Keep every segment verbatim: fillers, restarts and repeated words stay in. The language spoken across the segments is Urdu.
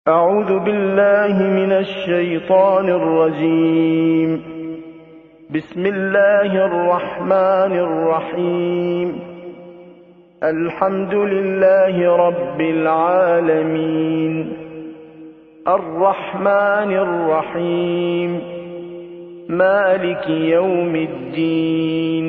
أعوذ بالله من الشيطان الرجيم. بسم الله الرحمن الرحيم. الحمد لله رب العالمين الرحمن الرحيم مالك يوم الدين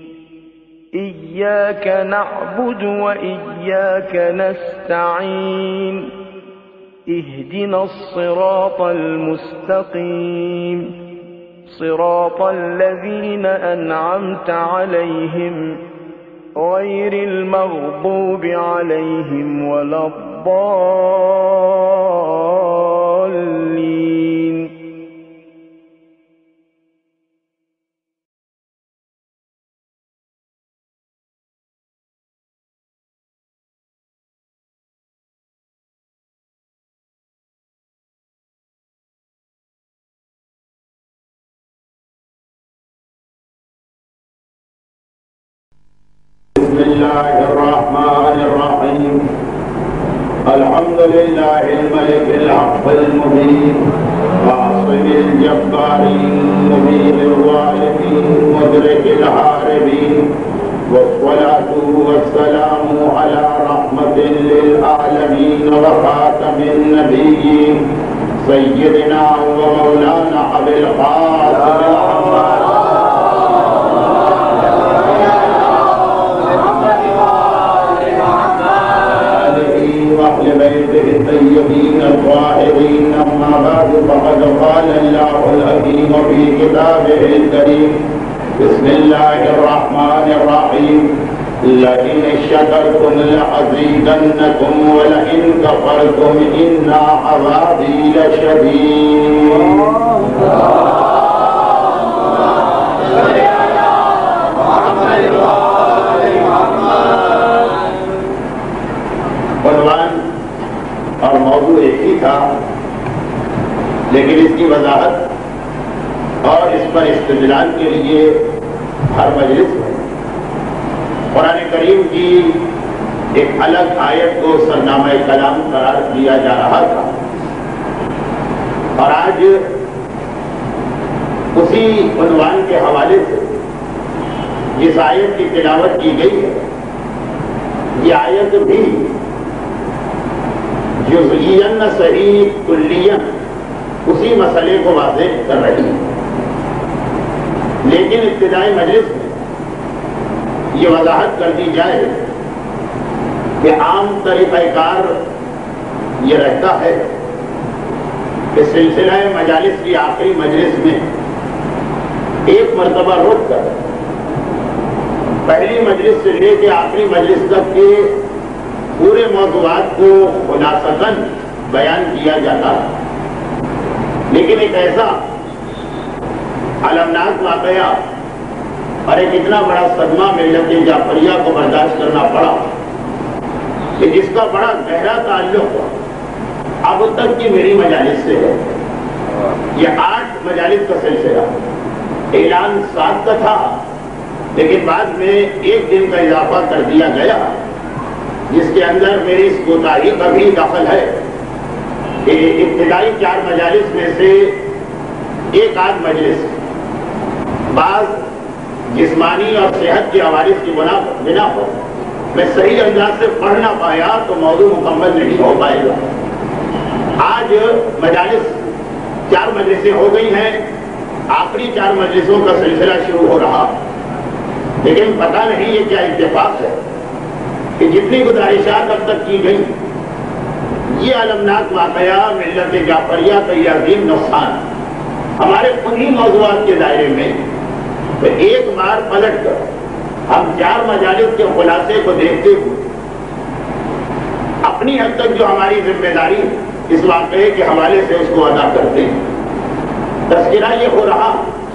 إياك نعبد وإياك نستعين اهدنا الصراط المستقيم صراط الذين أنعمت عليهم غير المغضوب عليهم ولا الضالين. بسم الله الرحمن الرحيم. الحمد لله الملك الحق المبين عاصم الجبارين مبين الظالمين مدرك الحاربين، والصلاة والسلام على رحمة للعالمين وخاتم النبيين سيدنا ومولانا أبي القاسم محمد وأهل بيته الطيبين الطاهرين. أما بعد، فقد قال الله الحكيم في كتابه الكريم: بسم الله الرحمن الرحيم. لئن شكرتم لأزيدنكم ولئن كفرتم إن عذابي لشديد. عنوان اور موضوع ایک ہی تھا، لیکن اس کی وضاحت اور اس پر استدلال کے لیے ہر مجلس میں قرآن کریم کی ایک الگ آیت کو سرنامہ کلام قرار دیا جا رہا تھا، اور آج اسی عنوان کے حوالے سے جس آیت کی تلاوت کی گئی ہے، یہ آیت بھی جزئیاً صحیح کلیاً اسی مسئلے کو واضح کر رہی ہے، لیکن ابتدائی مجلس میں یہ وضاحت کر دی جائے کہ عام طریقہ کار یہ رہتا ہے کہ سلسلہ مجالس کی آخری مجلس میں ایک مرتبہ رک کر پہلی مجلس سے لے کے آخری مجلس تک کے پورے موضوعات کو خلاصتاً بیان کیا جاتا ہے، لیکن ایک ایسا المناک واقعہ اور ایک اتنا بڑا صدمہ ملت جعفریہ کو برداشت کرنا پڑا کہ جس کا بڑا گہرا تعلق اب تک کی میری مجالس سے ہے۔ یہ آٹھ مجالس کا سلسلہ اعلان سات کا تھا، لیکن بعد میں ایک دن کا اضافہ کر دیا گیا، جس کے اندر میری اس کوتاہی کا بھی دخل ہے کہ ابتدائی چار مجالس میں سے ایک آدھ مجلس بعض جسمانی اور صحت کے عوارض کی بنا بنا پر میں صحیح انداز سے پڑھ نہ پایا تو موضوع مکمل نہیں ہو پائے گا۔ آج مجالس چار مجلسیں ہو گئی ہیں، آخری چار مجلسوں کا سلسلہ شروع ہو رہا، لیکن پتہ نہیں یہ کیا اتفاق ہے کہ جتنی گزارشات اب تک کی گئی، یہ المناک واقعہ ملت جعفریہ کا یہ عظیم نقصان ہمارے انہی موضوعات کے دائرے میں تو ایک بار پلٹ کر ہم چار مجالس کے خلاصے کو دیکھتے ہوئے اپنی حد تک جو ہماری ذمہ داری اس واقعے کے حوالے سے اس کو ادا کرتے ہیں۔ تذکرہ یہ ہو رہا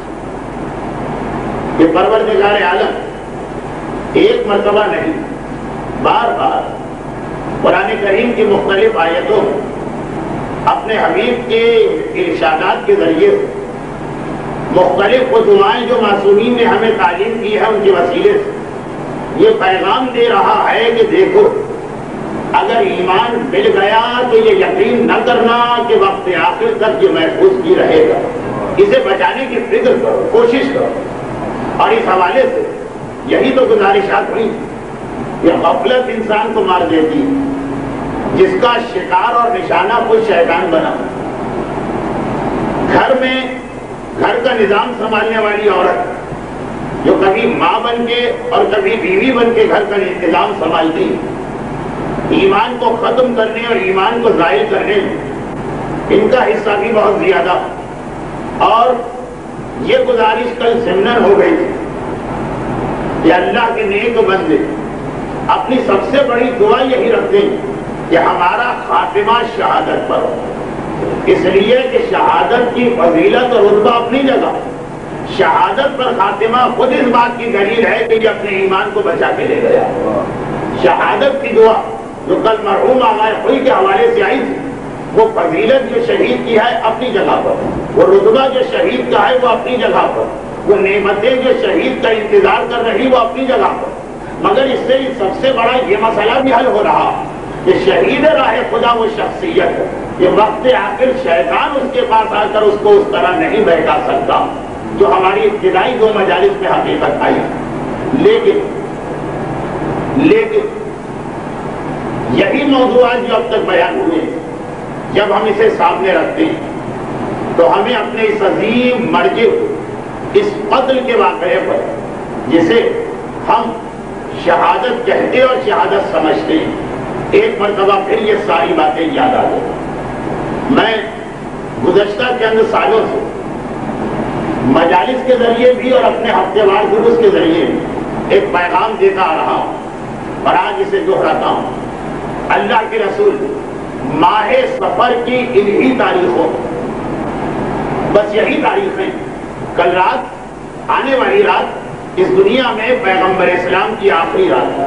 کہ پروردگار عالم ایک مرتبہ نہیں، بار بار قرآن کریم کی مختلف آیتوں اپنے حبیب کے ارشادات کے ذریعے مختلف دعائیں جو معصومین نے ہمیں تعلیم کی ہے ان کے وسیلے سے یہ پیغام دے رہا ہے کہ دیکھو اگر ایمان مل گیا تو یہ یقین نہ کرنا کہ وقت آخر تک یہ محفوظ کی رہے گا، اسے بچانے کی فکر کرو، کوشش کرو۔ اور اس حوالے سے یہی تو گزارشات ہوئی کہ غفلت انسان کو مار دیتی، جس کا شکار اور نشانہ خود شیطان بنا۔ گھر میں گھر کا نظام سنبھالنے والی عورت جو کبھی ماں بن کے اور کبھی بیوی بن کے گھر کا نظام سنبھالتی، ایمان کو ختم کرنے اور ایمان کو ظاہر کرنے میں ان کا حصہ بھی بہت زیادہ۔ اور یہ گزارش کل ضمن ہو گئی کہ اللہ کے نیک بندے اپنی سب سے بڑی دعا یہی رکھتے ہیں کہ ہمارا خاتمہ شہادت پر ہو، اس لیے کہ شہادت کی فضیلت اور رتبہ اپنی جگہ، شہادت پر خاتمہ خود اس بات کی دلیل ہے کہ یہ اپنے ایمان کو بچا کے لے گیا۔ شہادت کی دعا جو کل مرحوم آغائے خوئی کے حوالے سے آئی تھی، وہ فضیلت جو شہید کی ہے اپنی جگہ پر، وہ رتبہ جو شہید کا ہے وہ اپنی جگہ پر، وہ نعمتیں جو شہید کا انتظار کر رہی وہ اپنی جگہ پر۔ مگر اس سے سب سے بڑا یہ مسئلہ بھی حل ہو رہا کہ شہید راہ خدا وہ شخصیت ہے کہ وقت آخر شیطان اس کے پاس آ کر اس کو اس طرح نہیں بہکا سکتا جو ہماری ابتدائی دو مجالس میں حقیقت آئی۔ لیکن لیکن یہی موضوعات جو اب تک بیان ہوئے، جب ہم اسے سامنے رکھتے ہیں تو ہمیں اپنے اس عظیم مرجع، اس قتل کے واقعے پر جسے ہم شہادت کہتے اور شہادت سمجھتے ہیں، ایک مرتبہ پھر یہ ساری باتیں یاد آ گئی۔ میں گزشتہ چند سالوں سے مجالس کے ذریعے بھی اور اپنے ہفتے وار دروس کے ذریعے بھی ایک پیغام دیتا آ رہا ہوں اور آج اسے دہراتا ہوں۔ اللہ کے رسول ماہ سفر کی انہی تاریخوں، بس یہی تاریخیں، کل رات، آنے والی رات، اس دنیا میں پیغمبر اسلام کی آخری رات،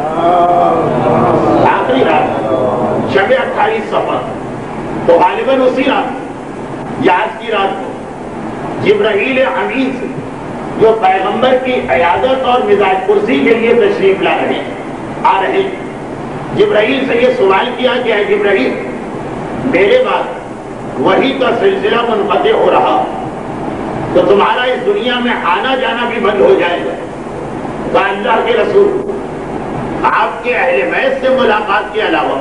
آخری رات شب اٹھائیس سفر، تو غالباً اسی رات یا آج کی رات کو جبرائیل امین سے جو پیغمبر کی عیادت اور مزاج پرسی کے لیے تشریف لا رہے ہیں، آ رہے ہیں، جبرائیل سے یہ سوال کیا کہ اے جبرائیل، میرے بعد وحی کا سلسلہ منقطع ہو رہا تو تمہارا اس دنیا میں آنا جانا بھی بند ہو جائے گا۔ تو اللہ کے رسول، آپ کے اہل بیت سے ملاقات کے علاوہ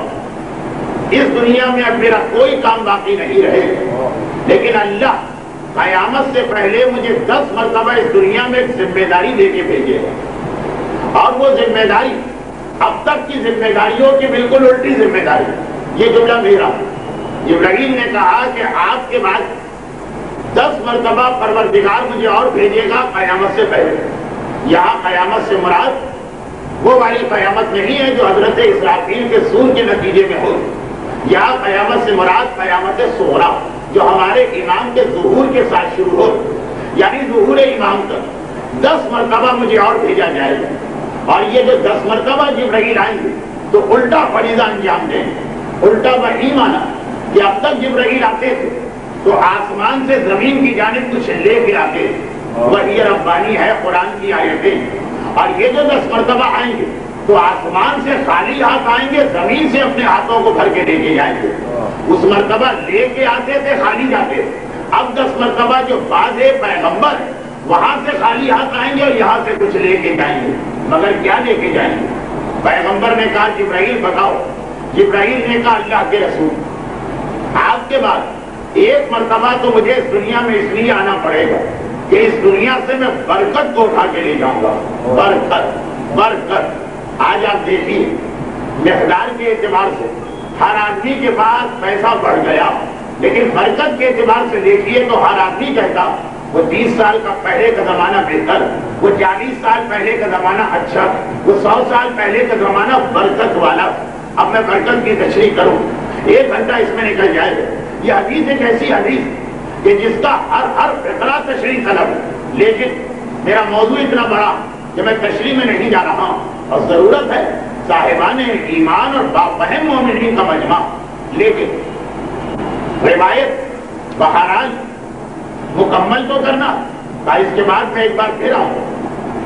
اس دنیا میں اب میرا کوئی کام باقی نہیں رہے گا، لیکن اللہ قیامت سے پہلے مجھے دس مرتبہ اس دنیا میں ایک ذمہ داری دے کے بھیجے گا، اور وہ ذمہ داری اب تک کی ذمہ داریوں کی بالکل الٹی ذمہ داری۔ یہ جملہ میرا، جبرائیل نے کہا کہ آپ کے بعد دس مرتبہ پروردگار مجھے اور بھیجے گا قیامت سے پہلے۔ یہاں قیامت سے مراد وہ والی قیامت نہیں ہے جو حضرت اسرافیل کے سور کے نتیجے میں ہو، یہاں قیامت سے مراد قیامت صغریٰ جو ہمارے امام کے ظہور کے ساتھ شروع ہو، یعنی ظہور امام تک دس مرتبہ مجھے اور بھیجا جائے گا۔ اور یہ جو دس مرتبہ جبرائیل آئیں گے تو الٹا فریضہ انجام دیں گے، الٹا وحی مانا کہ اب تک جبرائیل آتے تھے تو آسمان سے زمین کی جانب کچھ لے کے آتے تھے، وحی ربانی ہے، قرآن کی آیتیں، اور یہ جو دس مرتبہ آئیں گے تو آسمان سے خالی ہاتھ آئیں گے، زمین سے اپنے ہاتھوں کو بھر کے لے کے جائیں گے۔ اس مرتبہ لے کے آتے تھے، خالی جاتے تھے، اب دس مرتبہ جو باز پیغمبر ہے وہاں سے خالی ہاتھ آئیں گے اور یہاں سے کچھ لے کے جائیں گے، مگر کیا لے کے جائیں گے؟ پیغمبر نے کہا جبرائیل بتاؤ، جبرائیل نے کہا اللہ کے رسول، آپ کے بعد ایک مرتبہ تو مجھے اس دنیا میں اس لیے آنا پڑے گا کہ اس دنیا سے میں برکت کو اٹھا کے لے جاؤں گا۔ برکت برکت آج آپ دیکھیے مقدار کے اعتبار سے ہر آدمی کے پاس پیسہ بڑھ گیا، لیکن برکت کے اعتبار سے دیکھیے تو ہر آدمی کہتا وہ تیس سال کا پہلے کا زمانہ بہتر، وہ چالیس سال پہلے کا زمانہ اچھا، وہ سو سال پہلے کا زمانہ برکت والا۔ اب میں برکت کی تشریح کروں، ایک گھنٹہ اس میں نکل جائے گا۔ یہ حدیث ایک ایسی حدیث کہ جس کا ہر ہر فقرہ تشریح طلب ہے، لیکن میرا موضوع اتنا بڑا کہ میں تشریح میں نہیں جا رہا ہوں، اور ضرورت ہے صاحبان ایمان اور بافہم مومنین کا مجمع، لیکن روایت بہرحال مکمل تو کرنا تھا۔ اس کے بعد میں ایک بار پھر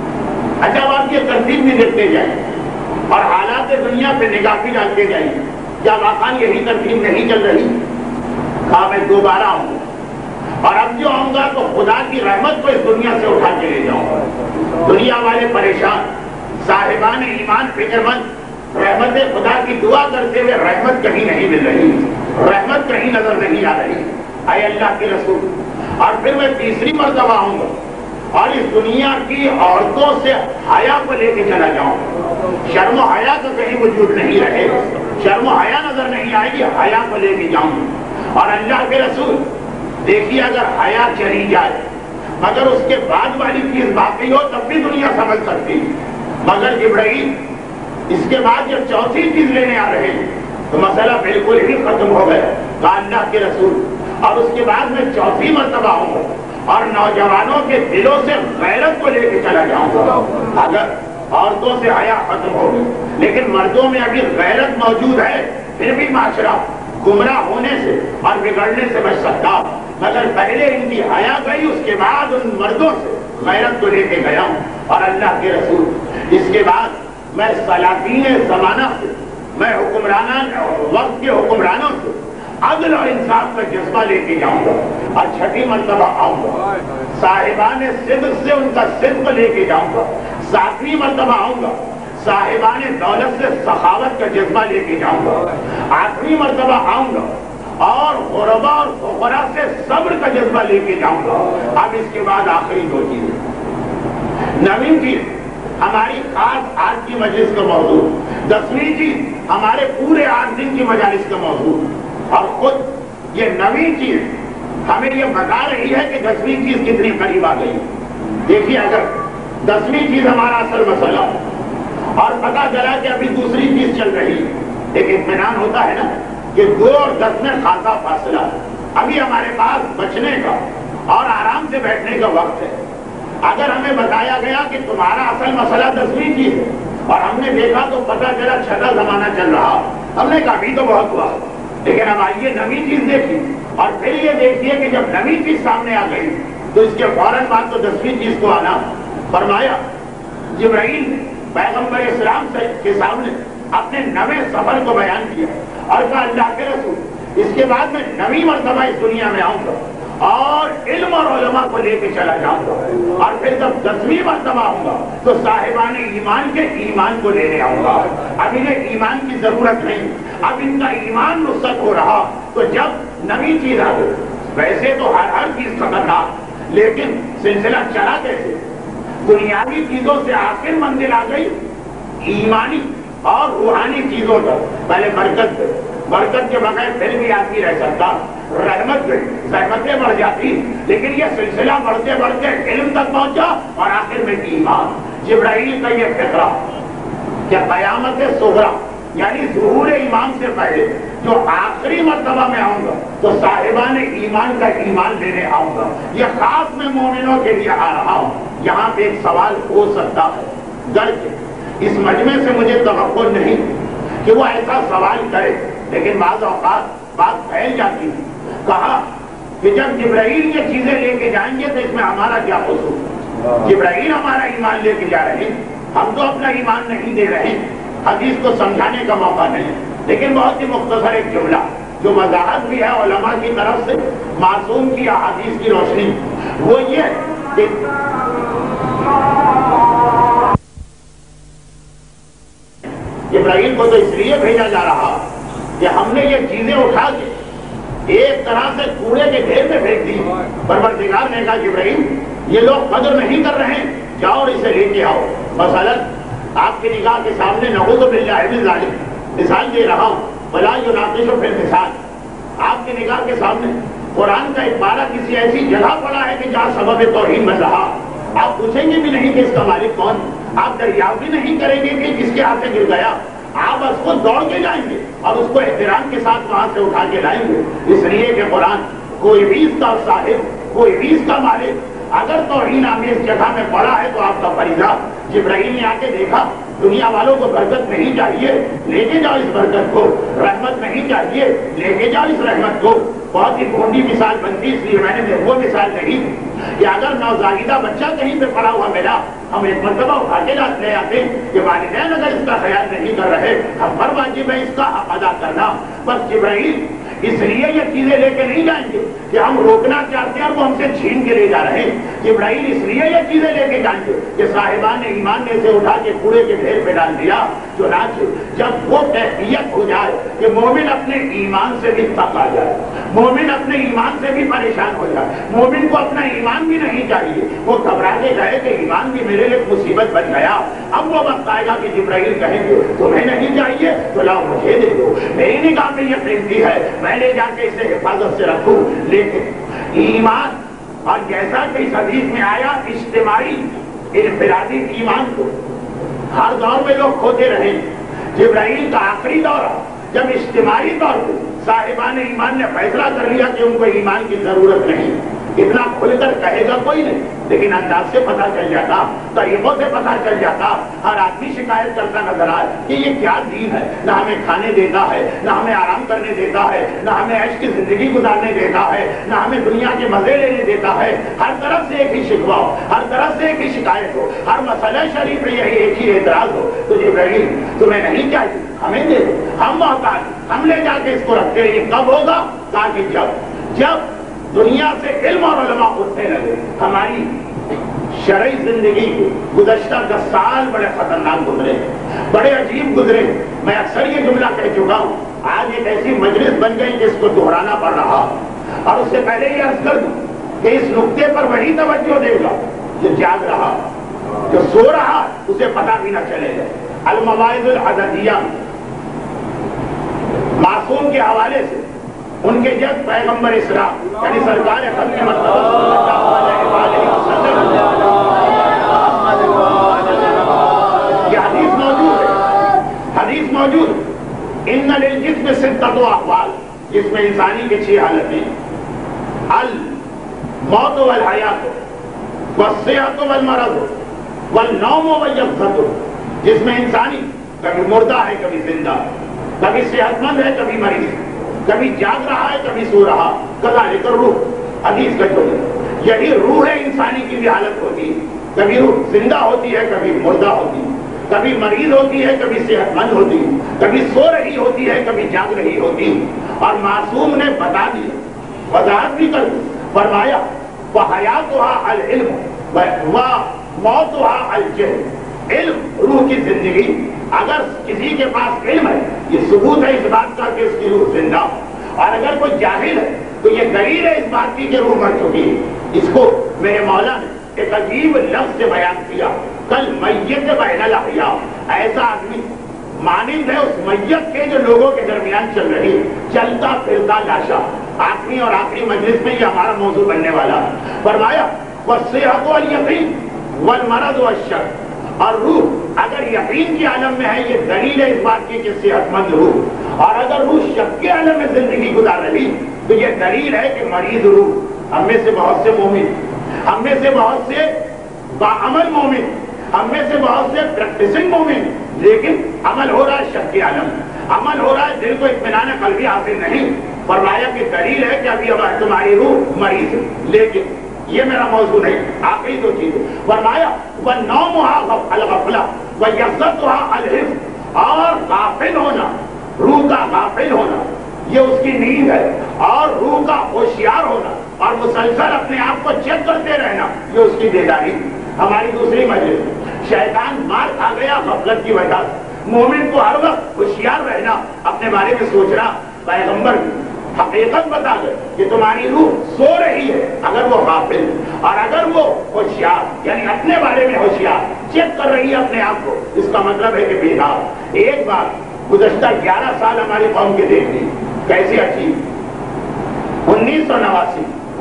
آؤں، اچھا آپ یہ ترتیب بھی دیکھتے جائیں اور حالات دنیا پہ نگاہ بھی ڈالتے جائیں۔ کیا واقعی یہی ترتیب نہیں چل رہی؟ کہا میں دوبارہ آؤں گا، اور اب جو آؤں گا تو خدا کی رحمت کو اس دنیا سے اٹھا کے لے جاؤں گا۔ دنیا والے پریشان، صاحبان ایمان فکر مند، رحمت خدا کی دعا کرتے ہوئے رحمت کہیں نہیں مل رہی، رحمت کہیں نظر نہیں آ رہی۔ اے اللہ کے رسول، اور پھر میں تیسری مرتبہ آؤں گا اور اس دنیا کی عورتوں سے حیا کو لے کے چلا جاؤں گا۔ شرم و حیا تو کہیں وجود نہیں رہے، شرم و حیا نظر نہیں آئے گی، حیا کو لے کے جاؤں گا۔ اور اللہ کے رسول دیکھیے، اگر حیا چلی جائے مگر اس کے بعد والی چیز باقی ہو تب بھی دنیا سمجھ سکتی، مگر جبرائیل اس کے بعد جب چوتھی چیز لینے آ رہے ہیں تو مسئلہ بالکل ہی ختم ہو گیا۔ کہا اللہ کے رسول، اور اس کے بعد میں چوتھی مرتبہ آؤں گا اور نوجوانوں کے دلوں سے غیرت کو لے کے چلا جاؤں گا۔ اگر عورتوں سے حیا ختم ہوگی لیکن مردوں میں ابھی غیرت موجود ہے، پھر بھی معاشرہ گمراہ ہونے سے اور بگڑنے سے بچ سکتا، مگر پہلے ان کی حیا گئی، اس کے بعد ان مردوں سے غیرت کو لے کے گیا ہوں۔ اور اللہ کے رسول، اس کے بعد میں سلاطین زمانہ سے، میں حکمرانان وقت کے حکمرانوں سے عدل اور انصاف کا جذبہ لے کے جاؤں گا، اور چھٹی مرتبہ آؤں گا صاحبان صدق سے ان کا صدق لے کے جاؤں گا، ساتویں مرتبہ آؤں گا صاحبان دولت سے سخاوت کا جذبہ لے کے جاؤں گا، آٹھویں مرتبہ آؤں گا اور غربا اور فقراء سے صبر کا جذبہ لے کے جاؤں گا۔ اب اس کے بعد آخری دو چیزیں، نویں چیز ہماری خاص آج کی مجلس کا موضوع، دسویں چیز ہمارے پورے آٹھ دن کی مجالس کا موضوع، اور خود یہ نویں چیز ہمیں یہ بتا رہی ہے کہ دسویں چیز کتنی قریب آ گئی۔ دیکھیے، اگر دسویں چیز ہمارا اصل مسئلہ اور پتا چلا کہ ابھی دوسری چیز چل رہی، ایک اطمینان ہوتا ہے نا کہ دو اور دس میں خاصا فاصلہ، ابھی ہمارے پاس بچنے کا اور آرام سے بیٹھنے کا وقت ہے۔ اگر ہمیں بتایا گیا کہ تمہارا اصل مسئلہ دسویں چیز ہے اور ہم نے دیکھا تو پتا چلا چھٹا زمانہ چل رہا، ہم نے کہا ابھی تو بہت ہوا، لیکن اب آئیے نویں چیز دیکھیے، اور پھر یہ دیکھیے کہ جب نویں چیز سامنے آ گئی تو اس کے فوراً بعد تو دسویں چیز کو آنا۔ فرمایا جبرائیل نے پیغمبر اسلام سے کے سامنے اپنے نویں سفر کو بیان کیا اور کہا اللہ کے رسول، اس کے بعد میں نویں مرتبہ اس دنیا میں آؤں گا اور علم اور علماء کو لے کے چلا جاؤں گا، اور پھر جب دسویں مرتبہ آؤں گا تو صاحبان ایمان کے ایمان کو لینے آؤں گا۔ اب انہیں ایمان کی ضرورت نہیں، اب ان کا ایمان نصرت ہو رہا۔ تو جب نویں چیز آ گئی، ویسے تو ہر ہر چیز خطرناک، لیکن سلسلہ چلا کیسے؟ دنیاوی چیزوں سے آخر منزل آ گئی ایمانی اور روحانی چیزوں پر۔ پہلے برکت پہ، برکت کے بغیر پھر بھی آدمی رہ سکتا، رحمت پہ رحمتیں بڑھ جاتی، لیکن یہ سلسلہ بڑھتے بڑھتے علم تک پہنچا اور آخر میں ایمان۔ جبرائیل کا یہ فقرہ کہ قیامت صغریٰ یعنی ظہور امام سے پہلے جو آخری مرتبہ میں آؤں گا تو صاحبان ایمان کا ایمان لینے آؤں گا، یہ خاص میں مومنوں کے لیے آ رہا ہوں۔ یہاں پہ ایک سوال ہو سکتا ہے، درج اس مجمع سے مجھے توقع نہیں کہ وہ ایسا سوال کرے، لیکن بعض اوقات بات پھیل جاتی ہے۔ کہا کہ جب جبرائیل یہ چیزیں لے کے جائیں گے تو اس میں ہمارا کیا قصور؟ جبرائیل ہمارا ایمان لے کے جا رہے ہیں، ہم تو اپنا ایمان نہیں دے رہے، حدیث کو سمجھانے کا موقع نہیں، لیکن بہت ہی مختصر ایک جملہ جو وضاحت بھی ہے علماء کی طرف سے معصوم کی احادیث کی روشنی، وہ یہ کہ جبرائیل کو تو اس لیے بھیجا جا رہا کہ ہم نے یہ چیزیں اٹھا کے ایک طرح سے کوڑے کے ڈھیر میں پھینک دی۔ پروردگار نے کہا جبرائیل یہ لوگ قدر نہیں کر رہے ہیں، جاؤ اور اسے لے کے آؤ۔ مثلاً آپ کی نگاہ کے سامنے نعوذ باللہ من ذالک مثال دے رہا ہوں، ولا یناقش فی المثال، آپ کی نگاہ کے سامنے قرآن کا ایک پارہ کسی ایسی جگہ پڑا ہے کہ جہاں سبب توہین بن رہا، آپ پوچھیں گے بھی نہیں کہ اس کا مالک کون، آپ دریافت بھی نہیں کریں گے کہ کس کے ہاتھ سے گر گیا، آپ بس خود دوڑ کے جائیں گے اور اس کو احترام کے ساتھ وہاں سے اٹھا کے لائیں گے، اس لیے کہ قرآن کوئی بھی اس کا صاحب، کوئی بھی اس کا مالک اگر توہین آمیز جگہ میں پڑا ہے تو آپ کا فریضہ۔ جبرائیل نے آ کے دیکھا دنیا والوں کو برکت نہیں چاہیے، لے کے جاؤ اس برکت کو، رحمت نہیں چاہیے، لے کے جاؤ اس رحمت کو۔ بہت ہی بھونڈی مثال بنتی، اس لیے میں نے وہ مثال نہیں کہ اگر نوزائیدہ بچہ کہیں پہ پڑا ہوا ملا، ہم ایک مرتبہ اٹھا کے لے آتے کہ والدین اگر اس کا خیال نہیں کر رہے ہم پر واجب ہے اس کا حق ادا کرنا. بس جبرائیل اس لیے یہ چیزیں لے کے نہیں جائیں گے کہ ہم روکنا چاہتے ہیں اور وہ ہم سے چھین کے لے جا رہے ہیں. جبرائیل اس لیے یہ چیزیں لے کے جائیں گے کہ صاحبان ایمان نے اسے اٹھا کے کوڑے کے ڈھیر پہ ڈال دیا. چنانچہ جب وہ کیفیت ہو جائے کہ مومن اپنے ایمان سے بھی تنگ آ جائے, مومن اپنے ایمان سے بھی پریشان ہو جائے, مومن کو اپنا ایمان بھی نہیں چاہیے, وہ گھبرا کے گئے کہ ایمان بھی میرے لیے مصیبت بن گیا, اب وہ وقت آئے گا کہ جبرائیل کہیں گے تمہیں نہیں چاہیے تو لاؤ مجھے دے دو, میری نگاہ میں یہ قیمتی ہے, میں لے جا کے اسے حفاظت سے رکھوں. لیکن ایمان, اور جیسا کہ اس حدیث میں آیا, اجتماعی انفرادی ایمان کو ہر دور میں لوگ کھوتے رہے. جبرائیل کا آخری دور جب اجتماعی طور پر صاحبان ایمان نے فیصلہ کر لیا کہ ان کو ایمان کی ضرورت نہیں, اتنا کھل کر کہے گا کوئی نہیں, لیکن انداز سے پتہ چل جاتا, طریقوں سے پتہ چل جاتا. ہر آدمی شکایت کرتا نظر آئے کہ یہ کیا دین ہے, نہ ہمیں کھانے دیتا ہے, نہ ہمیں آرام کرنے دیتا ہے, نہ ہمیں عیش کی زندگی گزارنے دیتا ہے, نہ ہمیں دنیا کے مزے لینے دیتا ہے. ہر طرف سے ایک ہی شکوہ ہو, ہر طرف سے ایک ہی شکایت ہو, ہر مسئلہ شریف پہ یہی ایک ہی اعتراض ہو. تو جبرائیل تمہیں نہیں چاہیے, ہمیں دے دو, ہم محتاج, ہم لے جا کے اس کو رکھتے ہیں. یہ کب ہوگا؟ تاکہ جب جب دنیا سے علم اور علماء اٹھنے لگے. ہماری شرعی زندگی گزشتہ دس سال بڑے خطرناک گزرے, بڑے عجیب گزرے. میں اکثر یہ جملہ کہہ چکا ہوں, آج ایک ایسی مجلس بن گئی جس کو دہرانا پڑ رہا, اور اس سے پہلے یہ عرض کر دوں کہ اس نقطے پر وہی توجہ دے گا جو جاگ رہا, جو سو رہا اسے پتہ بھی نہ چلے گا. المواعظ العددیہ معصوم کے حوالے سے ان کے جد پیغمبر اسلام یعنی سرکار ختم یہ حدیث موجود ہے, حدیث موجود. ان للجسم ستۃ احوال, جس میں انسانی کے چھ حالتیں, الموت والحیات والصحت والمرض والنوم واليقظۃ, جس میں انسانی کبھی مردہ ہے کبھی زندہ, کبھی صحت مند ہے کبھی مریض, کبھی جاگ رہا ہے کبھی سو رہا. کذالک الروح, حدیث کا جملہ, یہی روح ہے انسانی کی بھی حالت ہوتی ہے, کبھی روح زندہ ہوتی ہے کبھی مردہ ہوتی ہے, کبھی مریض ہوتی ہے کبھی صحت مند ہوتی ہے, کبھی سو رہی ہوتی ہے کبھی جاگ رہی ہوتی ہے. اور معصوم نے بتا دیا, وضاحت بھی کر دی, فرمایا وحیاتها العلم وموتها الجہل. علم روح کی زندگی, اگر کسی کے پاس علم ہے یہ ثبوت ہے اس بات کا کہ اس کی روح زندہ, اور اگر کوئی جاہل ہے تو یہ دلیل ہے اس بات کی کہ روح مر چکی ہے. اس کو میرے مولا نے ایک عجیب لفظ سے بیان کیا, کل میت بین الاحیاء. ایسا آدمی مانند ہے اس میت کے جو لوگوں کے درمیان چل رہی چلتا پھرتا لاشا. آخری اور آخری مجلس میں یہ ہمارا موضوع بننے والا. فرمایا والصحت والیقین والمرض والشک, اور روح اگر یقین کے عالم میں ہے یہ دلیل ہے اس بات کی کہ صحت مند روح, اور اگر روح شک کے عالم میں زندگی گزار رہی تو یہ دلیل ہے کہ مریض روح. ہم میں سے بہت سے مومن, ہم میں سے بہت سے باعمل مومن, ہم میں سے بہت سے پریکٹسنگ مومن, لیکن عمل ہو رہا ہے شک کے عالم میں, عمل ہو رہا ہے دل کو اطمینان قلبی حاصل نہیں. فرمایا کہ دلیل ہے کہ ابھی اب تمہاری روح مریض ہے. لیکن یہ میرا موضوع نہیں, آخری دو چیزیں فرمایا وَالنَّوْمُهَا الْغَفْلَةُ وَيَقْظَتُهَا الْحِفْظُ, اور غافل ہونا, روح کا غافل ہونا یہ اس کی نیند ہے, اور روح کا ہوشیار ہونا اور مسلسل اپنے آپ کو چیک کرتے رہنا یہ اس کی بیداری. ہماری دوسری مجلس شیطان مار کھا گیا غفلت کی وجہ سے. مومن کو ہر وقت ہوشیار رہنا, اپنے بارے میں سوچنا. پیغمبر حقیقت بتا گئے کہ تمہاری روح سو رہی ہے اگر وہ غافل, اور اگر وہ ہوشیار یعنی اپنے بارے میں ہوشیار چیک کر رہی ہے اپنے آپ کو, اس کا مطلب ہے کہ بیدار. ایک بات گزشتہ گیارہ سال ہماری قوم کے دیکھ لی کیسی اچھی. انیس سو نواسی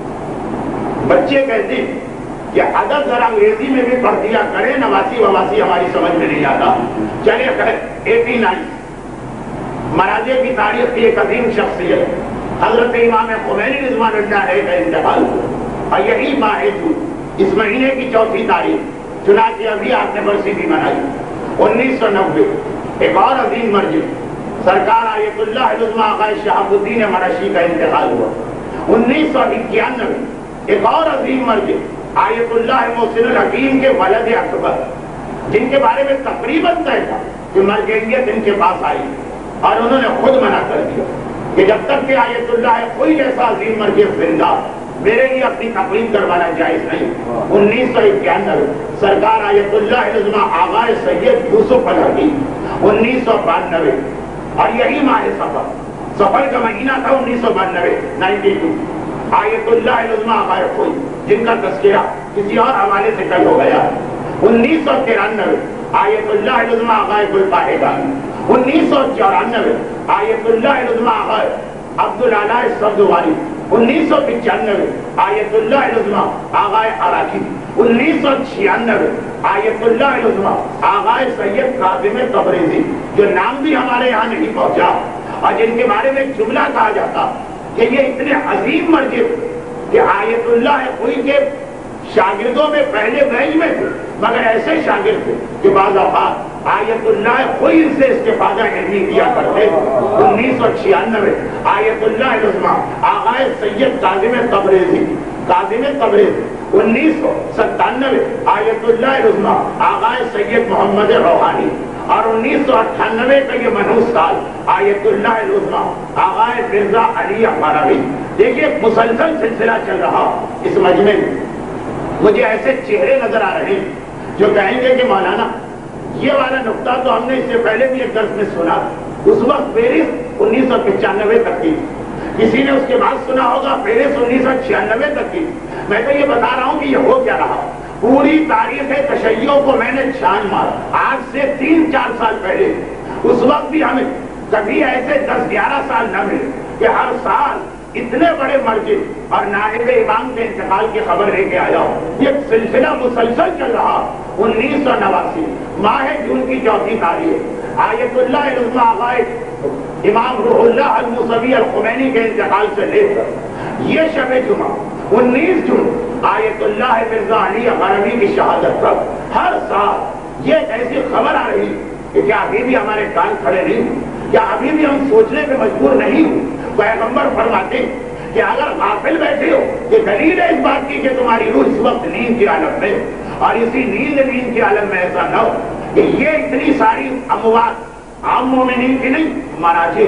بچے کہتے ہیں کہ عدد ذرا انگریزی میں بھی پڑھ دیا کرے, نواسی وواسی ہماری سمجھ میں نہیں آتا. چلیے کہ ایٹی نائن مراجع کی تاریخ کی ایک عظیم شخصیت حضرت امام خمینی رضوان اللہ علیہ کا انتقال ہوا, اور یہی ماہ جون اس مہینے کی چوتھی تاریخ, چنانچہ ابھی آپ نے برسی بھی منائی. انیس سو نبے ایک اور عظیم مرجع سرکار آیت اللہ العظمیٰ آقا شہاب الدین مرشی کا انتقال ہوا. انیس سو اکیانوے ایک اور عظیم مرجع آیت اللہ محسن الحکیم کے ولد اکبر، جن کے بارے میں تقریباً طے تھا کہ مرجعیت ان کے پاس آئی، اور انہوں نے خود منع کر دیا کہ جب تک کہ آیت اللہ کوئی ایسا عظیم مرجع زندہ، میرے لیے اپنی تقریر کروانا جائز نہیں۔ انیس سو اکیانوے سرکار آیت اللہ عظمہ آغا سید یوسف الحدی، انیس سو بانوے، اور یہی ماہ سفر، سفر کا مہینہ تھا انیس سو بانوے نائنٹی ٹو، آیت اللہ عظمہ آغا کوئی جن کا تذکرہ کسی اور حوالے سے کل ہو گیا، انیس سو ترانوے آیت اللہ عظمہ آغا گل پاہیگان، انیس سو چورانوے آیت اللہ عظمہ آغا عبدالعلا سبزواری، انیس سو پچانوے آیت اللہ عظمہ آغا عراقی، انیس سو چھیانوے آیت اللہ عظمہ آغا سید کاظم تبریزی، جو نام بھی ہمارے یہاں نہیں پہنچا، اور جن کے بارے میں ایک جملہ کہا جاتا کہ یہ اتنے عظیم مرجع کہ آیت اللہ کوئی کے شاگردوں میں پہلے بینچ میں تھے، مگر ایسے شاگرد تھے کہ بعض اوقات آیت اللہ کوئی ان سے استفادہ علمی کیا کرتے۔ انیس سو چھیانوے آیت اللہ عظمہ آغا سید کاظم تبریزی، کاظم تبریزی، انیس سو ستانوے آیت اللہ عظمہ آغا سید محمد روحانی، اور انیس سو اٹھانوے کا یہ منحوس سال آیت اللہ عظمہ آغا مرزا علی اخباروی۔ دیکھیے مسلسل سلسلہ چل رہا اس مجمع میں، مجھے ایسے چہرے نظر آ رہے ہیں جو کہیں گے کہ مولانا یہ والا نقطہ تو ہم نے اس سے پہلے بھی ایک درس میں سنا، اس وقت فہرست انیس سو پچانوے تک کی، کسی نے اس کے بعد سنا ہوگا فہرست انیس سو چھیانوے تک کی۔ میں تو یہ بتا رہا ہوں کہ یہ ہو کیا رہا، پوری تاریخ تشیع کو میں نے چھان مارا آج سے تین چار سال پہلے، اس وقت بھی ہمیں کبھی ایسے دس گیارہ سال نہ ملے کہ ہر سال اتنے بڑے مرجع اور نائب امام کے انتقال کی خبر لے کے آیا ہوں۔ یہ سلسلہ مسلسل چل رہا۔ انیس سو نواسی ماہ جون کی چوتھی تاریخ آیت اللہ عظمہ آغا امام روح اللہ الموسوی الخمینی کے انتقال سے لے کر یہ شب جمعہ انیس جون آیت اللہ مرزا علی اخباروی کی شہادت تک ہر سال یہ ایسی خبر آ رہی کہ کیا ابھی بھی ہمارے کان کھڑے نہیں، کیا ابھی بھی ہم سوچنے پہ مجبور نہیں ہوں؟ پیغمبر فرماتے کہ اگر غافل بیٹھے ہو کہ دلیل ہے اس بات کی کہ تمہاری روح اس وقت نیند کے عالم میں، اور اسی نیند نیند کے عالم میں ایسا نہ ہو کہ یہ اتنی ساری اموات عام مومنین کی نہیں، مراجع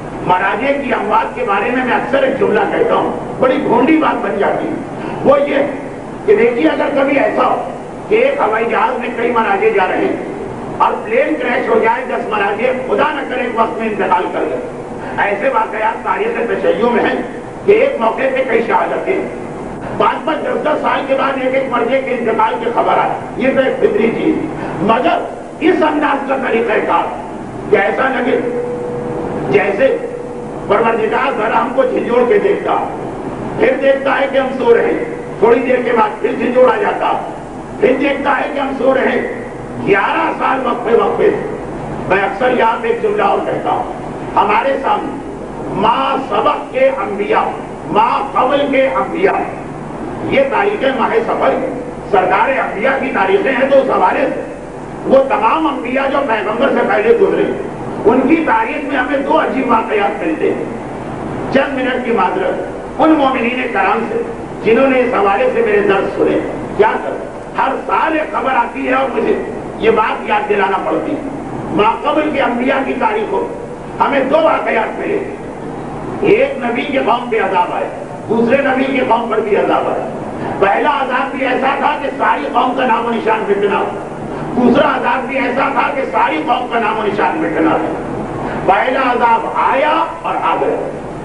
مراجع کی اموات کے بارے میں میں اکثر ایک جملہ کہتا ہوں، بڑی گھونڈی بات بن جاتی ہے، وہ یہ کہ دیکھیے اگر کبھی ایسا ہو کہ ایک ہوائی جہاز میں کئی مراجع جا رہے ہیں اور پلین کریش ہو جائے، دس مراجع خدا نہ کرے ایک وقت میں انتقال کر گئے، ایسے واقعات تاریخ تشیع میں ہیں کہ ایک موقع پہ کئی شہادتیں، پانچ پانچ دس دس سال کے بعد ایک ایک مرجع کے انتقال کی خبر آئی، یہ تو ایک فطری چیز، مگر اس انداز کا طریقہ کار کہ ایسا لگے جیسے پروردگار ذرا ہم کو جھنجھوڑ کے دیکھتا، پھر دیکھتا ہے کہ ہم سو رہے ہیں، تھوڑی دیر کے بعد پھر جھنجھوڑ آ جاتا، پھر دیکھتا ہے کہ ہم سو رہے ہیں، گیارہ سال وقفے وقفے۔ میں اکثر یہاں پہ ایک جملہ اور کہتا ہوں، ہمارے سامنے ماں سبق کے انبیاء، ماں قبل کے انبیاء، یہ تاریخیں ماہ سفر سرکار انبیاء کی تاریخیں ہیں، تو اس حوالے سے وہ تمام انبیاء جو پیغمبر سے پہلے گزرے ان کی تاریخ میں ہمیں دو عجیب واقعات ملتے ہیں۔ چند منٹ کی معذرت ان مومنین کرام سے جنہوں نے اس حوالے سے میرے درس سنے، کیا کر ہر سال ایک خبر آتی ہے اور مجھے یہ بات یاد دلانا پڑتی ہے، ماں قبل کے انبیاء کی تاریخ ہو، ہمیں دو واقعات ملے، ایک نبی کے قوم پہ عذاب آئے، دوسرے نبی کے قوم پر بھی عذاب آئے۔ پہلا عذاب بھی ایسا تھا کہ ساری قوم کا نام و نشان مٹنا، دوسرا عذاب بھی ایسا تھا کہ ساری قوم کا نام و نشان مٹنا تھا۔ پہلا عذاب آیا اور آ گیا،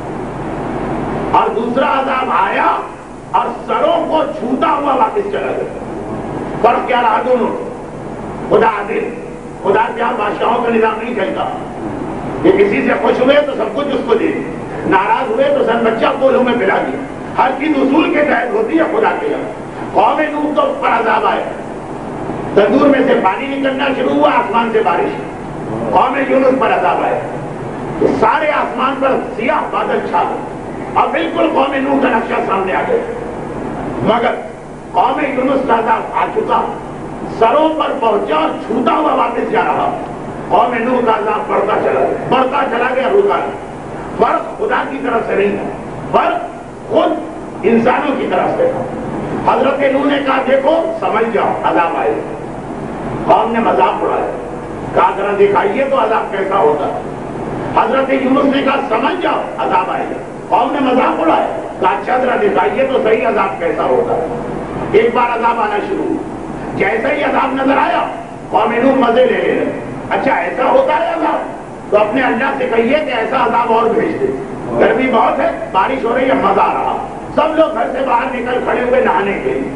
اور دوسرا عذاب آیا اور سروں کو چھوتا ہوا واپس چلا گیا۔ فرق کیا رہا دونوں؟ خدا عادل، خدا کیا بادشاہوں کا نظام نہیں چلتا کہ کسی سے خوش ہوئے تو سب کچھ اس کو دے دی، ناراض ہوئے تو سن بچہ کولوں میں پلا دیا، ہر چیز اصول کے تحت ہوتی ہے خدا کے یہاں۔ قوم نوح تو پر عذاب آیا، تندور میں سے پانی نکلنا شروع ہوا، آسمان سے بارش۔ قوم یونس پر عذاب آیا، سارے آسمان پر سیاہ بادل چھا گئے اور بالکل قوم نوح کا نقشہ سامنے آ گیا۔ مگر قوم یونس کا عذاب آ چکا، سروں پر پہنچا اور چھوتا ہوا واپس جا رہا۔ قوم نوح کا عذاب بڑھتا چلا گیا، بڑھتا چلا گیا، رکا نہیں۔ فرق خدا کی طرف سے نہیں تھا، فرق خود انسانوں کی طرف سے تھا۔ حضرت نوح نے کہا دیکھو سمجھ جاؤ عذاب آئے. قوم نے مذاق اڑایا, کہا ذرا دکھائیے تو عذاب کیسا ہوتا ہے. حضرت یونس نے کہا سمجھ جاؤ عذاب آئے گا. قوم نے مذاق اڑایا, کہا اچھا ذرا دکھائیے تو صحیح عذاب کیسا ہوتا ہے. ایک بار عذاب آنا شروع ہوا, جیسا ہی عذاب نظر آیا قوم نوح مزے لے لے رہے. اچھا ایسا ہوتا ہے عذاب, تو اپنے اللہ سے کہیے کہ ایسا عذاب اور بھیج دے. گرمی بہت ہے, بارش ہو رہی ہے, مزہ آ رہا. سب لوگ گھر سے باہر نکل کھڑے ہوئے نہانے کے لیے.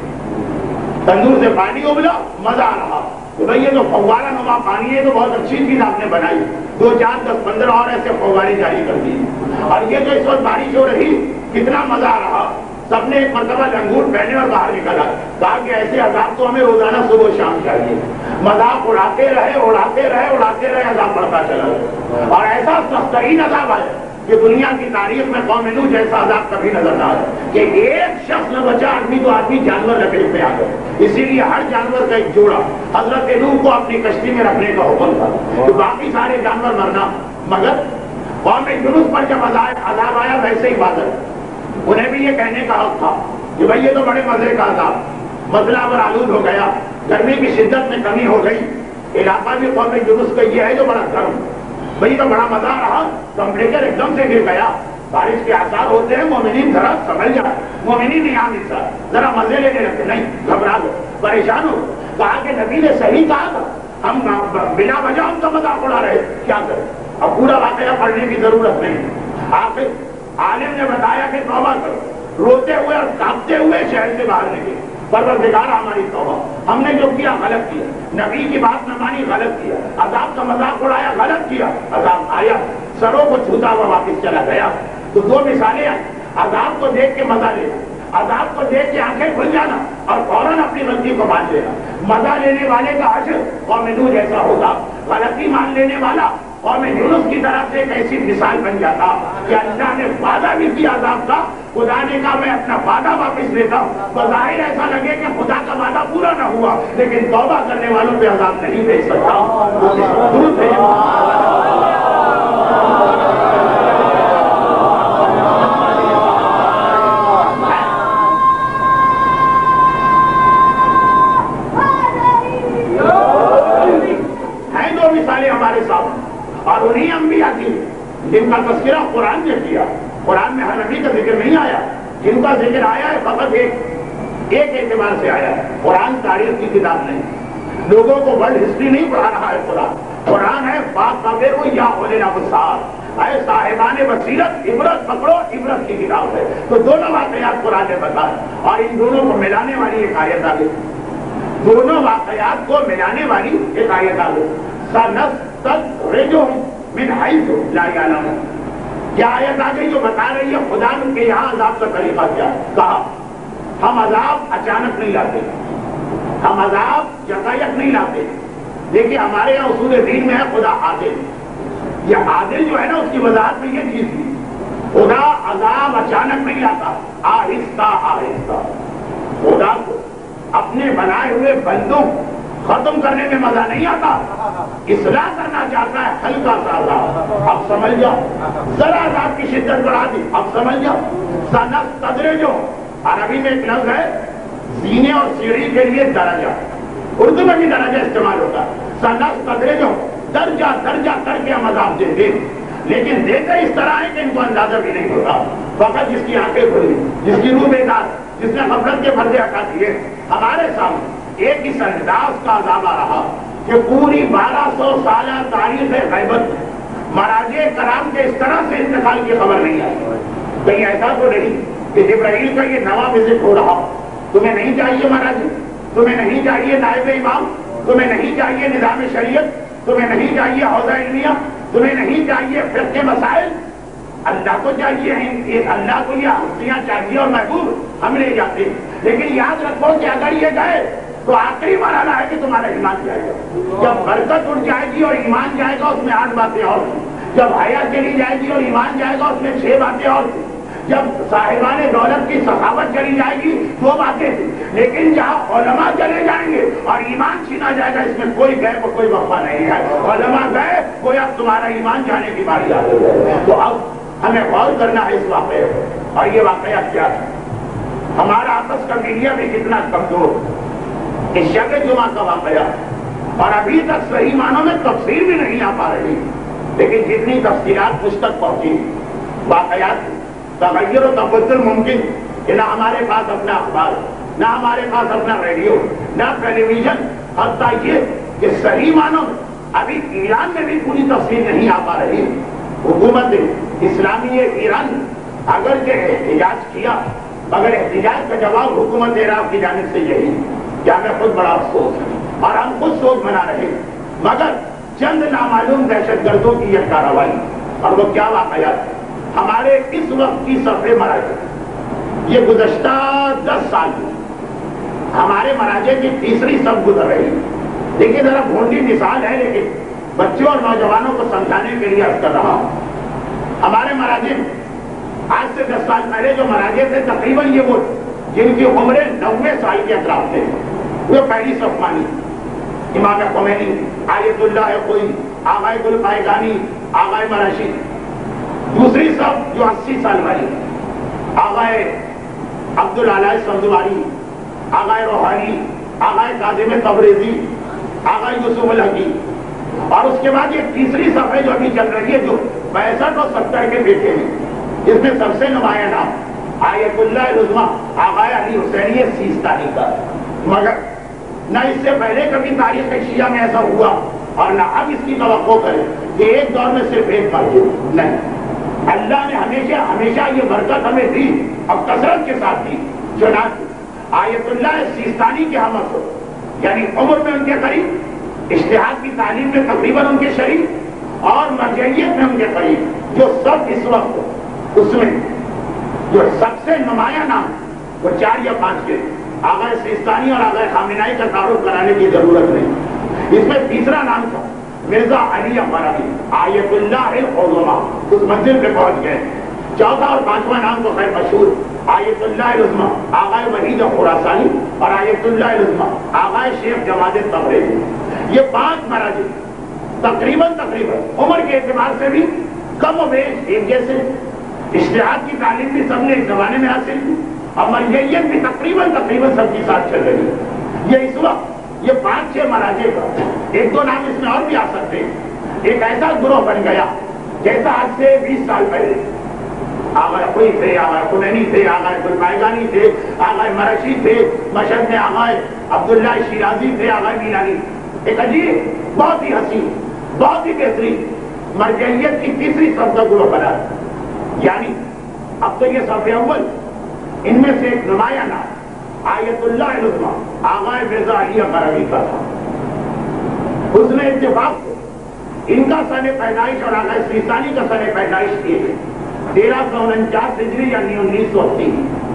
تندور سے پانی ابلا, مزہ آ رہا. تو بھائی یہ تو فوارہ نما پانی ہے, تو بہت اچھی چیز آپ نے بنائی. دو چار دس پندرہ اور ایسے فوارے جاری کر دیے. اور یہ جو اس وقت بارش ہو رہی, کتنا مزہ آ رہا. سب نے ایک مرتبہ لنگوٹ پہنے اور باہر نکلا, کہا کہ ایسے عذاب تو ہمیں روزانہ صبح شام چاہیے. مذاق اڑاتے رہے اڑاتے رہے اڑاتے رہے عذاب بڑھتا چلا. اور ایسا سخترین عذاب آیا کہ دنیا کی تاریخ میں قوم نوح جیسا عذاب کبھی نظر نہ آیا. کہ ایک شخص نہ بچا, آدمی تو آدمی جانور لپیٹ میں آ گئے. اسی لیے ہر جانور کا ایک جوڑا حضرت نوح کو اپنی کشتی میں رکھنے کا حکم تھا, تو باقی سارے جانور مرنا. مگر قوم یونس پر جب عذاب آیا ویسے ہی بادل, انہیں بھی یہ کہنے کا حق تھا کہ بھائی یہ تو بڑے مزے کا عذاب. مسئلہ پر آلود ہو گیا, گرمی کی شدت میں کمی ہو گئی. علاقہ بھی قوم یونس کا یہ ہے جو بڑا گرم. بھائی تو بڑا مزہ آ رہا, ٹمپریچر ایک دم سے گر گیا. بارش کے آثار ہوتے ہیں, مومنین ذرا سمجھ جائے. مومنین یہاں حصہ ذرا مزے لینے لگتے, نہیں گھبرا گئے, پریشان ہو. کہا کہ نبی نے صحیح کہا تھا, ہم بلا وجہ ہم کا مذاق اڑا رہے, کیا کریں. اب پورا واقعہ پڑھنے کی ضرورت نہیں. آخر عالم نے بتایا کہ توبہ کرو. روتے ہوئے اور کانپتے ہوئے شہر سے باہر نکلے. پروردگار ہماری توبہ, ہم نے جو کیا غلط کیا. نبی کی بات نہ مانی, غلط کیا. عذاب کا مذاق اڑایا, غلط کیا. عذاب آیا, سروں کو چھوتا ہوا واپس چلا گیا. تو دو مثالیں آئی. عذاب کو دیکھ کے مزہ لینا, عذاب کو دیکھ کے آنکھیں کھل جانا اور فوراً اپنی غلطی کو مان لینا. مزہ لینے والے کا حشر قوم نوح جیسا ہوگا. غلطی مان لینے والا قوم یونس کی طرف سے ایک ایسی مثال بن جاتا کہ اللہ نے وعدہ بھی کیا عذاب کا. خدا نے کہا میں اپنا وعدہ واپس لیتا ہوں. بظاہر ایسا لگے کہ خدا کا وعدہ پورا نہ ہوا, لیکن توبہ کرنے والوں پہ عذاب نہیں بھیج سکتا. درود ہیں دو مثالیں ہمارے سامنے, اور انہیں انبیاء کی جن کا تذکرہ قرآن نے کیا. قرآن میں ہر نبی کا ذکر نہیں آیا, جن کا ذکر آیا ہے فقط ایک ایک اعتبار سے آیا ہے. قرآن تاریخ کی کتاب نہیں, لوگوں کو ورلڈ ہسٹری نہیں پڑھا رہا ہے. قرآن قرآن ہے بات پاتے ہو یا اولے نابسار, اے صاحبان بصیرت عبرت پکڑو, عبرت کی کتاب ہے. تو دونوں واقعات قرآن نے بتایا, اور ان دونوں کو ملانے والی ایک آیت آ گئی. دونوں واقعات کو ملانے والی ایک آیت آ گئی. سنستدرجہم من حیث لا یعلمون. کیا آیت آ گئی جو بتا رہی ہے خدا ان کے یہاں عذاب کا طریقہ کیا. کہا ہم عذاب اچانک نہیں لاتے, ہم عذاب یکایک نہیں لاتے. دیکھیے ہمارے یہاں اصول دین میں ہے خدا عادل. یہ عادل جو ہے نا, اس کی وضاحت میں یہ چیز تھی, خدا عذاب اچانک نہیں لاتا, آہستہ آہستہ. خدا کو اپنے بنائے ہوئے بندوں ختم کرنے میں مزہ نہیں آتا, اصلاح کرنا چاہتا ہے ہلکا سا عذاب. اب سمجھ جاؤ, ذرا عذاب کی شدت بڑھا دی, اب سمجھ جاؤ. سنستدرجہم, عربی میں ایک لفظ ہے سینے اور سیڑھی کے لیے درجہ, اردو میں بھی درجہ استعمال ہوتا ہے. سنستدرجہم, درجہ درجہ کر کے ہم عذاب دیں گے, لیکن دیتے اس طرح ہے کہ ان کو اندازہ بھی نہیں ہوتا. فقط جس کی آنکھیں کھلی, جس کی روح بیدار, جس نے غفلت کے پردے ہٹا دیے, ہمارے سامنے ایک ہی انداز کا عذاب آ رہا کہ پوری بارہ سو سالہ تاریخ غیبت میں مراجع کرام کے اس طرح سے انتقال کی خبر نہیں آئی. کہیں ایسا تو نہیں کہ جبرائیل کا یہ نواں وزٹ ہو رہا. تمہیں نہیں چاہیے مراجع, تمہیں نہیں چاہیے نائب امام, تمہیں نہیں چاہیے نظام شریعت, تمہیں نہیں چاہیے حوزہ علمیہ, تمہیں نہیں چاہیے فقہ مسائل. اللہ کو چاہیے, اللہ کو یہ ہستیاں چاہیے اور محبوب ہم لے جاتے ہیں. لیکن یاد رکھو کہ اگر یہ گئے تو آخری مرحلہ ہے کہ تمہارا ایمان جائے گا. جب برکت اٹھ جائے گی اور ایمان جائے گا, اس میں آٹھ باتیں اور تھیں. جب حیا چلی جائے گی اور ایمان جائے گا, اس میں چھ باتیں اور تھیں. جب صاحبان دولت کی سخاوت چلی جائے گی, دو باتیں تھیں. لیکن جہاں علماء چلے جائیں گے اور ایمان چھینا جائے گا, اس میں کوئی غیب اور کوئی وقفہ نہیں ہے. علماء گئے, کوئی اب تمہارا ایمان جانے کی باری آ گئی ہے. تو اب ہمیں غور کرنا ہے اس واقعے پر. اور یہ واقعہ کیا تھا؟ ہمارا آپس کا میڈیا بھی کتنا کمزور، اس شب جمعہ کا واقعہ، اور ابھی تک صحیح معنوں میں تفسیر بھی نہیں آ پا رہی، لیکن جتنی تفصیلات مجھ تک پہنچی، واقعات تغیر و تبدل ممکن کہ نہ ہمارے پاس اپنا اخبار، نہ ہمارے پاس اپنا ریڈیو، نہ ٹیلی ویژن، حتیٰ یہ کہ صحیح معنوں میں ابھی ایران میں بھی پوری تفصیل نہیں آ پا رہی۔ حکومت اسلامی ایران اگرچہ احتجاج کیا، مگر احتجاج کا جواب حکومت عراق کی جانب سے یہی کہ ہمیں خود بڑا افسوس ہے اور ہم خود سوچ بنا رہے ہیں، مگر چند نامعلوم دہشت گردوں کی یہ کارروائی اور وہ کیا واقعات ہمارے اس وقت کی صفحے مراجع، یہ گزشتہ دس سال میں ہمارے مراجع کی تیسری صف گزر رہی ہے۔ دیکھیے ذرا بھونڈی مثال ہے، لیکن بچوں اور نوجوانوں کو سمجھانے کے لیے عرض کر رہا ہوں۔ ہمارے مراجع آج سے دس سال پہلے جو مراجع تھے، تقریباً یہ وہ جن کی عمریں نوے سال کے اطراف تھے، وہ پہلی صف مانی امام خمینی، آیت اللہ خوئی، آغائے گل پائیگانی، آغائے مراشی۔ دوسری صف جو اسی سال والی، آغائے عبدالعلی سمدواری، آغائے روحانی، آغائے کاظم تبریزی، آغائے یوسف الحقی، اور اس کے بعد یہ تیسری صف ہے جو ابھی چل رہی ہے، جو پینسٹھ اور ستر کے بیٹے ہیں۔ اس میں سب سے نمایاں نام آیت اللہ العظمی آغائے علی حسینی سیستانی کا، مگر نہ اس سے پہلے کبھی تاریخ شیعہ میں ایسا ہوا اور نہ اب اس کی توقع کرے کہ ایک دور میں صرف ایک مرجع نہیں۔ اللہ نے ہمیشہ ہمیشہ یہ برکت ہمیں دی اور کثرت کے ساتھ دی۔ چنانچہ آیت اللہ سیستانی کے ہم ہو، یعنی عمر میں ان کے قریب، اجتہاد کی تعلیم میں تقریباً ان کے شریک، اور مرجعیت میں ان کے قریب، جو سب اس وقت اس میں جو سب سے نمایاں نام وہ چار یا پانچ کے آغائے سیستانی اور آغائے خامنائی کا تعارف کرانے کی ضرورت نہیں۔ اس میں تیسرا نام تھا مرزا علی اقباری، آیت اللہ العظمی، اس منزل پہ پہنچ گئے۔ چوتھا اور پانچواں نام تو خیر مشہور، آیت اللہ العظمی آغائے وحید خراسانی اور آیت اللہ العظمی آغائے شیخ جواد تبریزی۔ یہ پانچ مراجع تقریباً تقریباً عمر کے اعتبار سے بھی کم و بیش ایک جیسے، اجتہاد کی تعلیم بھی سب نے اس زمانے میں حاصل کی، اور مرجعیت بھی تقریباً تقریباً سب کی ساتھ چل رہی ہے۔ یہ اس وقت یہ پانچ چھ مراجع کا ایک دو نام اس میں اور بھی آ سکتے ہیں، ایک ایسا گروہ بن گیا جیسا آج سے بیس سال پہلے آغائے خوئی تھے، آغائے خمینی تھے، آغائے گل پائیگانی تھے، آغائے مرشی تھے، مشہد میں آغائے عبداللہ شیرازی تھے، آغائے میلانی۔ ایک عجیب، بہت ہی حسین، بہت ہی بہترین مرجعیت کی تیسری صف کا گروہ بنا، یعنی اب تو یہ صف اول، ان میں سے ایک نمایاں نام آیت اللہ العظمی آغائے مرزا علی اقباری کا تھا۔ حسن اتفاق کو ان کا سن پیدائش اور آغائے سیستانی کا سن پیدائش کیے گئے تیرہ سو انچاس ہجری یعنی انیس سو اسی۔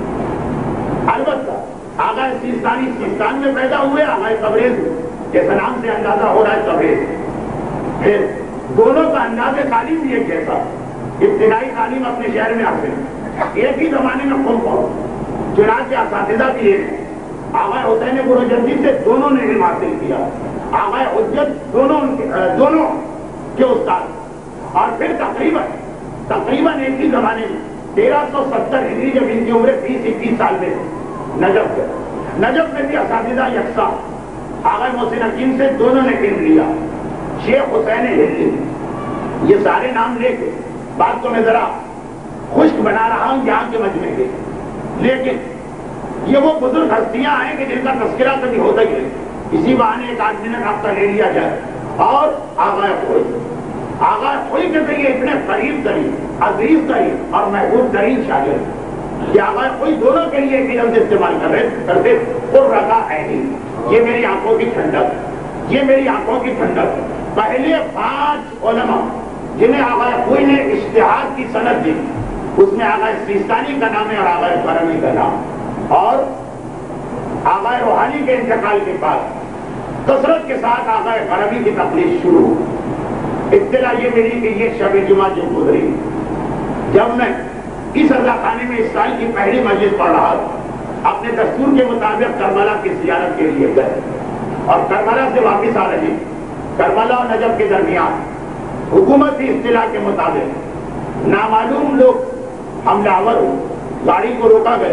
البتہ آغائے سیستانی سیستان میں پیدا ہوئے، آغائے تبریز جیسا نام سے اندازہ ہو رہا ہے تبریز۔ پھر دونوں کا انداز تعلیم بھی ایک جیسا، ابتدائی تعلیم اپنے شہر میں حاصل، ایک ہی زمانے میں قوم پہنچ، چنانچہ اساتذہ بھی ایک، آغائے حسین برجندی سے دونوں نے علم حاصل کیا، آغائے حجت دونوں دونوں کے استاد، اور پھر تقریباً تقریباً ایک ہی زمانے میں تیرہ سو ستر ہجری جب ان کی عمر بیس اکیس سال میں نجف ہے، نجف میں بھی اساتذہ یکساں، آغائے محسن حکیم سے دونوں نے علم لیا، شیخ حسین ہلی۔ یہ سارے نام لے کے بات کو میں ذرا خشک بنا رہا ہوں یہاں کے مجمع کے، لیکن یہ وہ بزرگ ہستیاں ہیں کہ جن کا تذکرہ کبھی ہوتا ہی نہیں، اسی بہانے ایک آدھ منٹ آپ کا لے لیا جائے۔ اور آغائے خوئی، آغائے خوئی کے ذریعے اتنے قریب ترین، عزیز ترین اور محبوب ترین شاگرد کہ آغائے خوئی دونوں کے لیے ایک لفظ استعمال کر رہے کرتے قرۃ عینی، یہ میری آنکھوں کی ٹھنڈک، یہ میری آنکھوں کی ٹھنڈک۔ پہلے پانچ علماء جنہیں آغائے خوئی نے اجتہاد کی سند دی، اس میں آغائے سیستانی کا نام ہے اور آغائے کرمی کا نام، اور آغائے روحانی کے انتقال کے بعد کثرت کے ساتھ آغائے کرمی کی تقریر شروع۔ اطلاع یہ ملی کہ یہ شب جمعہ جو گزری، جب میں اس اللہ خانے میں اس سال کی پہلی مجلس پڑھ رہا تھا، اپنے دستور کے مطابق کربلا کی زیارت کے لیے گئے، اور کربلا سے واپس آ رہے، کربلا اور نجف کے درمیان حکومتی اصطلاح کے مطابق نامعلوم لوگ حملہ آور ہو، گاڑی کو روکا گئے،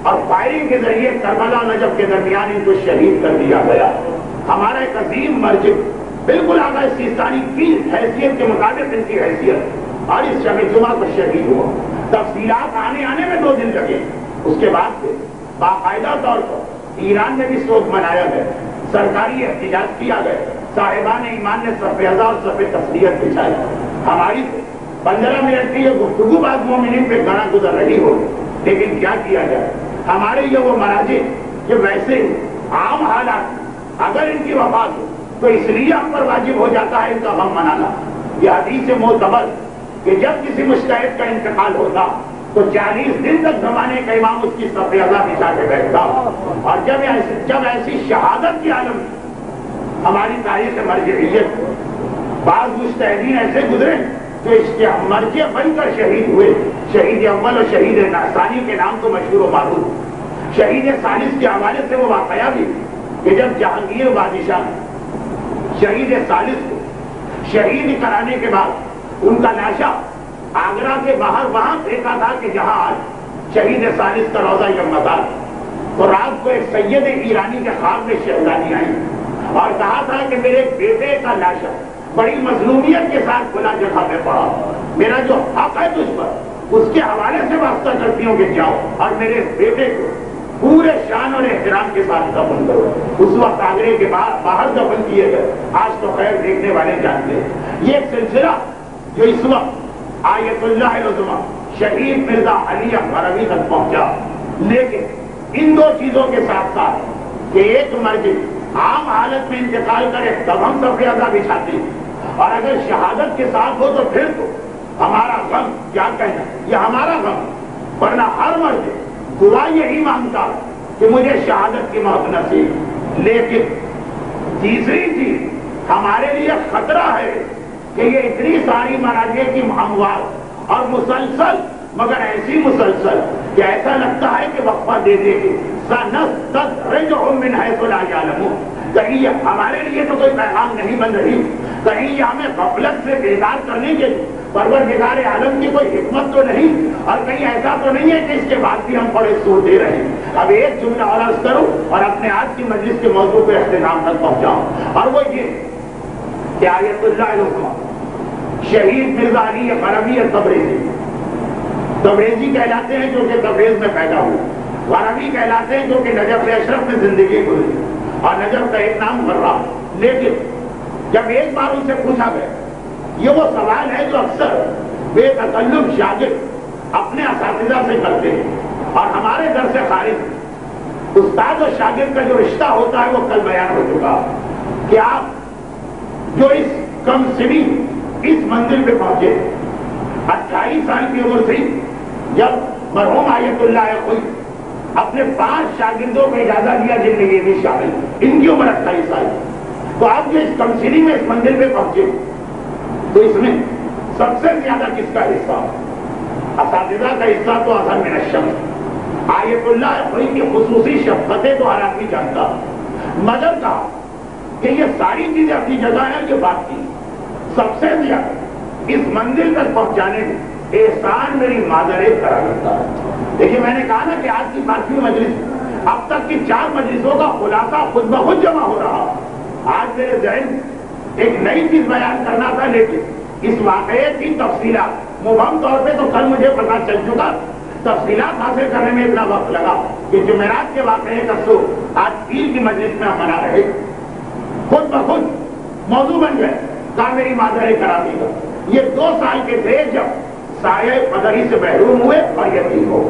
اور فائرنگ کے ذریعے کربلا نجف کے درمیان ان کو شہید کر دیا گیا. ہمارا ایک عظیم مرجع بالکل آقا سیستانی کی حیثیت کے مطابق ان کی حیثیت اور اس شب جمعہ کو شہید ہوا. تفصیلات آنے آنے میں دو دن لگے. اس کے بعد سے باقاعدہ طور پر ایران میں بھی سوگ منایا گیا, سرکاری احتجاج کیا گیا, صاحبان ایمان نے صف ازا اور صف تسلیت بچھائی. ہماری پندرہ منٹ کی یہ گفتگو بعد مومنین پہ گنا گزر رہی ہو, لیکن کیا کیا جائے, ہمارے یہ وہ مراجع کہ ویسے عام حالات اگر ان کی وفات ہو تو اس لیے ہم پر واجب ہو جاتا ہے ان کا غم منانا. یہ حدیث معتبر کہ جب کسی مجتہد کا انتقال ہوتا تو چالیس دن تک زمانے کا امام اس کی صف ازا بچھا کے بیٹھتا, اور جب ایسی جب ایسی شہادت کی عالم ہماری تاریخ مرجعیت بعض مجتہدین ایسے گزرے جو اس کے مرجع بن کر شہید ہوئے. شہید اول اور شہید ثانی کے نام تو مشہور و معروف. شہید ثالث کے حوالے سے وہ واقعہ بھی کہ جب جہانگیر بادشاہ شہید ثالث کو شہید کرانے کے بعد ان کا لاشا آگرہ کے باہر وہاں پھینکا تھا کہ جہاں آج شہید ثالث کا روضہ یمتا, تو رات کو ایک سید ایرانی کے خواب میں شہزادی آئی اور کہا تھا کہ میرے بیٹے کا لاشا بڑی مظلومیت کے ساتھ کھلا جگہ پہ پڑا, میرا جو حق ہے تجھ پر اس کے حوالے سے واسطہ کرتی ہوں کہ جاؤ اور میرے بیٹے کو پورے شان اور احترام کے ساتھ دفن کرو. اس وقت آگرے کے باہر باہر دفن کیے گئے. آج تو خیر دیکھنے والے جانتے ہیں یہ ایک سلسلہ جو اس وقت آیت اللہ العظمیٰ شہید مرزا علی اکبروی تک پہنچا. لیکن ان دو چیزوں کے ساتھ ساتھ کہ ایک مرجع عام حالت میں انتقال کرے تب ہم صف ازا بچھاتے ہیں, اور اگر شہادت کے ساتھ ہو تو پھر تو ہمارا غم کیا کہنا, یہ ہمارا غم. ورنہ ہر مرد دعا یہی مانگتا کہ مجھے شہادت کی موت نصیب. لیکن تیسری چیز ہمارے لیے خطرہ ہے کہ یہ اتنی ساری مراجع کی اموات اور مسلسل, مگر ایسی مسلسل کہ ایسا لگتا ہے کہ وقفہ دے دے گی سنستدرجهم من حیث لا یعلمون. کہیں یہ ہمارے لیے تو کوئی پیغام نہیں بن رہی, کہیں یہ ہمیں غفلت سے بیدار کرنے کے پروردگار عالم کی کوئی حکمت تو نہیں, اور کہیں ایسا تو نہیں ہے کہ اس کے بعد بھی ہم بڑے سور دے رہے ہیں. اب ایک جملہ اور عرض کروں اور اپنے آج کی مجلس کے موضوع پہ اختتام تک پہنچاؤں, اور وہ یہ کہ آیت اللہ العظمیٰ شہید مرزا علی اکبروی تبریزی, تبریزی کہلاتے ہیں جو کہ تبریز میں پیدا ہوئے, غربی کہلاتے ہیں جو کہ نجف اشرف میں زندگی گزری, اور نجف کا ایک نام غرہ. لیکن جب ایک بار ان سے پوچھا گیا, یہ وہ سوال ہے جو اکثر بے تکلف شاگرد اپنے اساتذہ سے کرتے ہیں, اور ہمارے در سے خارج استاد اور شاگرد کا جو رشتہ ہوتا ہے وہ کل بیان ہو چکا کہ آپ جو اس کم سنی اس منزل پہ پہنچے اٹھائیس سال کی عمر سے جب مرحوم آیت اللہ کوئی اپنے پانچ شاگردوں کو اجازت دیا جن میں یہ بھی شامل, ان کی عمر اٹھائیس سال, تو آپ جو اس کمسنی میں اس منزل پہ پہنچے تو اس میں سب سے زیادہ کس کا حصہ, اساتذہ کا حصہ تو اثر من الشمس. آیت اللہ کوئی کی خصوصی شفقتیں تو ہر آدمی جانتا, مگر کہا کہ یہ ساری چیزیں اپنی جگہ ہیں, یہ بات کی سب سے زیادہ اس منزل تک پہنچانے میں احسان میری مادر کرا کرتا ہے. دیکھیے میں نے کہا نا کہ آج کی پانچویں مجلس اب تک کی چار مجلسوں کا خلاصہ خود بخود جمع ہو رہا. آج میرے ذہن ایک نئی چیز بیان کرنا تھا, لیکن اس واقعے کی تفصیلات مبہم طور پہ تو کل مجھے پتا چل چکا, تفصیلات حاصل کرنے میں اتنا وقت لگا کہ جمعرات کے واقعے کا سو آج پیر کی مجلس میں ہم منا رہے, خود بخود موضوع بن گئے کہا میری مادر کرامی کا. یہ دو سال کے تھے جب سایہ پدری سے محروم ہوئے اور یتیم ہو.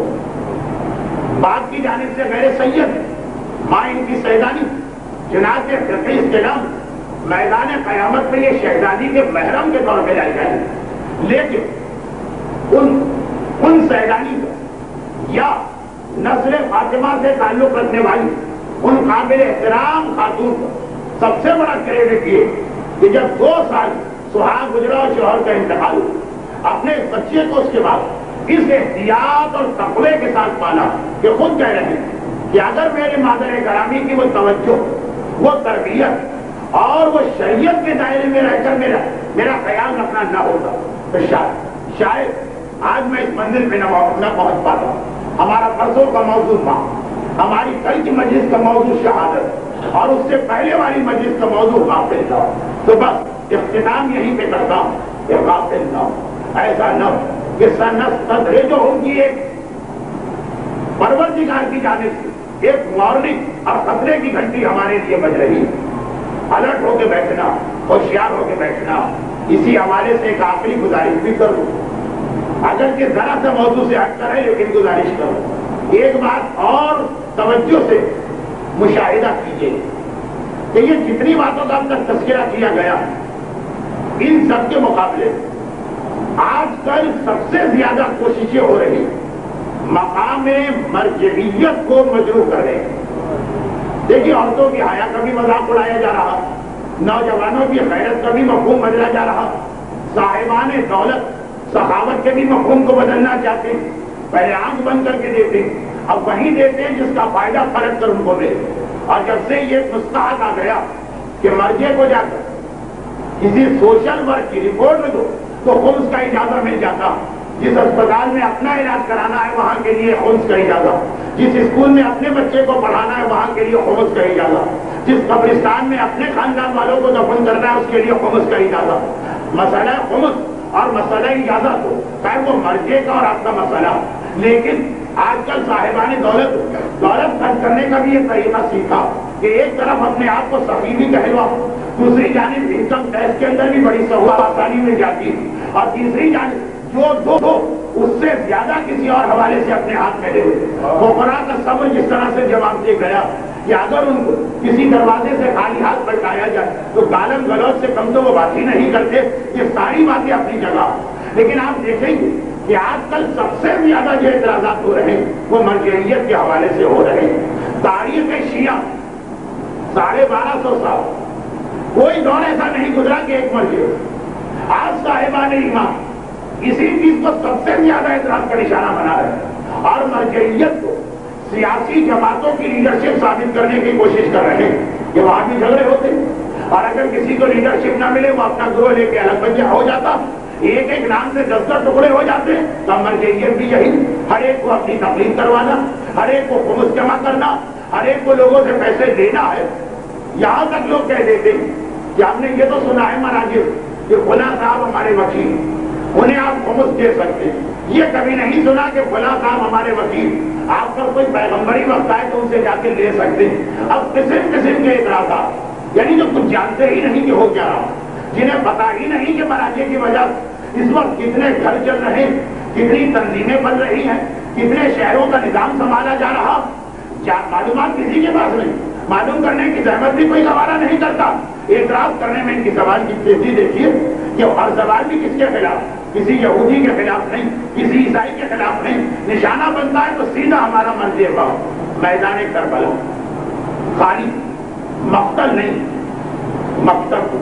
باپ کی جانب سے میرے سید, ماں ان کی سیدانی, جناب حفیظ کے نام میدان قیامت میں یہ شہزادی کے محرم کے طور پہ لائی جائے. لیکن ان ان سیدانی کا یا نسل فاطمہ سے تعلق رکھنے والی ان قابل احترام خاتون کا سب سے بڑا کریڈٹ یہ کہ جب دو سال سہاگ گزرا اور شوہر کا انتقال ہوا, اپنے بچے کو اس کے بعد اس احتیاط اور تقوی کے ساتھ پالا کہ خود کہہ رہے ہیں کہ اگر میرے مادر گرامی کی وہ توجہ, وہ تربیت اور وہ شریعت کے دائرے میں رہ کر میرا میرا خیال رکھنا نہ ہوتا تو شاید شاید آج میں اس منزل پہ نہ پہنچ پاتا. ہمارا پرسوں کا موضوع تھا، ہماری کل کی مجلس کا موضوع شہادت، اور اس سے پہلے والی مجلس کا موضوع غافل تھا. تو بس اختتام یہیں پہ کرتا ہوں کہ غافل نہ ہو، ایسا نہ ہو کہ سنس قدرے جو ہوگی ایک پروردگار کی جانب سے ایک وارننگ اور خطرے کی گھنٹی ہمارے لیے بج رہی ہے. الرٹ ہو کے بیٹھنا، ہوشیار ہو کے بیٹھنا. اسی حوالے سے ایک آخری گزارش بھی کروں، اگر کہ ذرا سا موضوع سے ہٹ کر ہے لیکن گزارش کروں. ایک بات اور توجہ سے مشاہدہ کیجیے کہ یہ جتنی باتوں کا اب تک تذکرہ کیا گیا ان سب کے مقابلے آج کل سب سے زیادہ کوششیں ہو رہی مقام مرجعیت کو مجروح کر رہے ہیں. دیکھیے عورتوں کی حیا کا بھی مذاق اڑایا جا رہا، نوجوانوں کی غیرت کا بھی مفہوم بدلا جا رہا، صاحبان دولت سخاوت کے بھی مفہوم کو بدلنا چاہتے ہیں. پہلے آنکھ بند کر کے دیتے ہیں، اب وہی دیتے ہیں جس کا فائدہ فرق کر ان کو دے. اور جب سے یہ مستحق آ گیا کہ مرجع کو جا کر کسی سوشل ورک کی رپورٹ میں دو تو خمس کا اجازہ مل جاتا. جس اسپتال میں اپنا علاج کرانا ہے وہاں کے لیے خمس کا اجازہ، جس اسکول میں اپنے بچے کو پڑھانا ہے وہاں کے لیے خمس کا اجازہ، جس قبرستان میں اپنے خاندان والوں کو دفن کرنا ہے اس کے لیے خمس کا اجازہ. مسئلہ خمس اور مسئلہ اجازت ہو، خیر وہ مرجع کا اور آپ کا مسئلہ. لیکن آج کل صاحبان دولت دولت خرچ کرنے کا بھی یہ طریقہ سیکھا کہ ایک طرف اپنے آپ کو سخی بھی کہلوا، دوسری جانب انکم ٹیکس کے اندر بھی بڑی سہولت آسانی مل جاتی، اور تیسری جانب جو دو دو اس سے زیادہ کسی اور حوالے سے اپنے ہاتھ میں لے ہوئے. فقراء کا صبر جس طرح سے جواب دے گیا کہ اگر ان کو کسی دروازے سے خالی ہاتھ بٹایا جائے تو گالم گلوچ سے کم تو وہ بات ہی نہیں کرتے. یہ ساری باتیں اپنی جگہ، لیکن آپ دیکھیں گے کہ آج کل سب سے زیادہ جو اعتراضات ہو رہے ہیں وہ مرجعیت کے حوالے سے ہو رہے ہیں. تاریخ شیعہ ساڑھے بارہ سو سال کوئی دور ایسا نہیں گزرا کہ ایک مرجع. آج صاحبان ایمان اسی چیز کو سب سے زیادہ اعتراض کا نشانہ بنا رہے ہیں اور مرجعیت کو سیاسی جماعتوں کی لیڈرشپ ثابت کرنے کی کوشش کر رہے ہیں کہ وہاں بھی جھگڑے ہوتے ہیں، اور اگر کسی کو لیڈرشپ نہ ملے وہ اپنا گروہ لے کے الگ بجا ہو جاتا، ایک ایک نام سے دس دس ٹکڑے ہو جاتے. تو مرجعیت بھی یہی، ہر ایک کو اپنی تقریر کروانا، ہر ایک کو خمس جمع کرنا، ہر ایک کو لوگوں سے پیسے دینا ہے. یہاں تک لوگ کہہ دیتے ہیں کہ ہم نے یہ تو سنا ہے مراجع کہ فلاں صاحب ہمارے وکیل، انہیں آپ خمس دے سکتے. یہ کبھی نہیں سنا کہ فلاں صاحب ہمارے وکیل، آپ پر کوئی پیغمبری وقت آئے تو ان سے جا کے لے سکتے. اب قسم قسم کے اعتراضات، یعنی جو کچھ جانتے ہی نہیں کہ ہو کیا رہا، جنہیں پتا ہی نہیں کہ مراجع کی وجہ اس وقت کتنے گھر چل رہے ہیں، کتنی تنظیمیں بن رہی ہیں، کتنے شہروں کا نظام سنبھالا جا رہا. معلومات کسی کے پاس نہیں، معلوم کرنے کی زحمت بھی کوئی گوارا نہیں کرتا. اعتراض کرنے میں ان کی سوال کی تیزی دیکھیے کہ ہر سوال بھی کس کے خلاف، کسی یہودی کے خلاف نہیں، کسی عیسائی کے خلاف نہیں. نشانہ بنتا ہے تو سیدھا ہمارا مرجع ہوا میدان کربلا. خالی مقتل نہیں، مقتل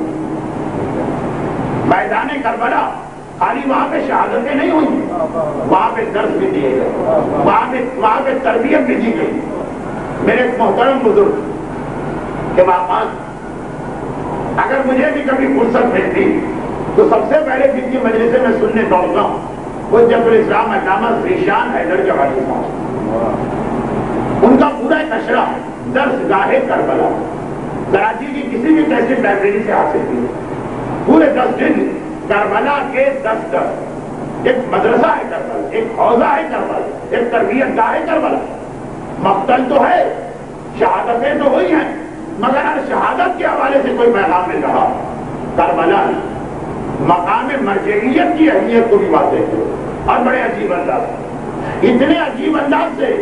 میدان کربلا. خالی وہاں پہ شہادتیں نہیں ہوئی، وہاں پہ درس بھی دیے گئے، وہاں پہ وہاں پہ تربیت بھی دی گئی. میرے محترم بزرگ کے واقعات اگر مجھے بھی کبھی فرصت ملتی تو سب سے پہلے جن کی مجلس میں سننے دوڑتا ہوں وہ جب الاسلام علامہ ذیشان حیدر جوادی صاحب. ان کا پورا ایک اشرا درس گاہ کربلا کراچی کی کسی بھی کیسٹ لائبریری سے حاصل کی. پورے دس دن کربلا کے دس دس ایک مدرسہ ہے کربلا، ایک حوضہ ہے کربلا، ایک تربیت گاہ ہے کربلا. مقتل تو ہے، شہادتیں تو ہوئی ہیں، مگر ہر شہادت کے حوالے سے کوئی پیغام مل رہا. کربلا مقام مرجعیت کی اہمیت کو بھی واضح ہے اور بڑے عجیب انداز، اتنے عجیب انداز سے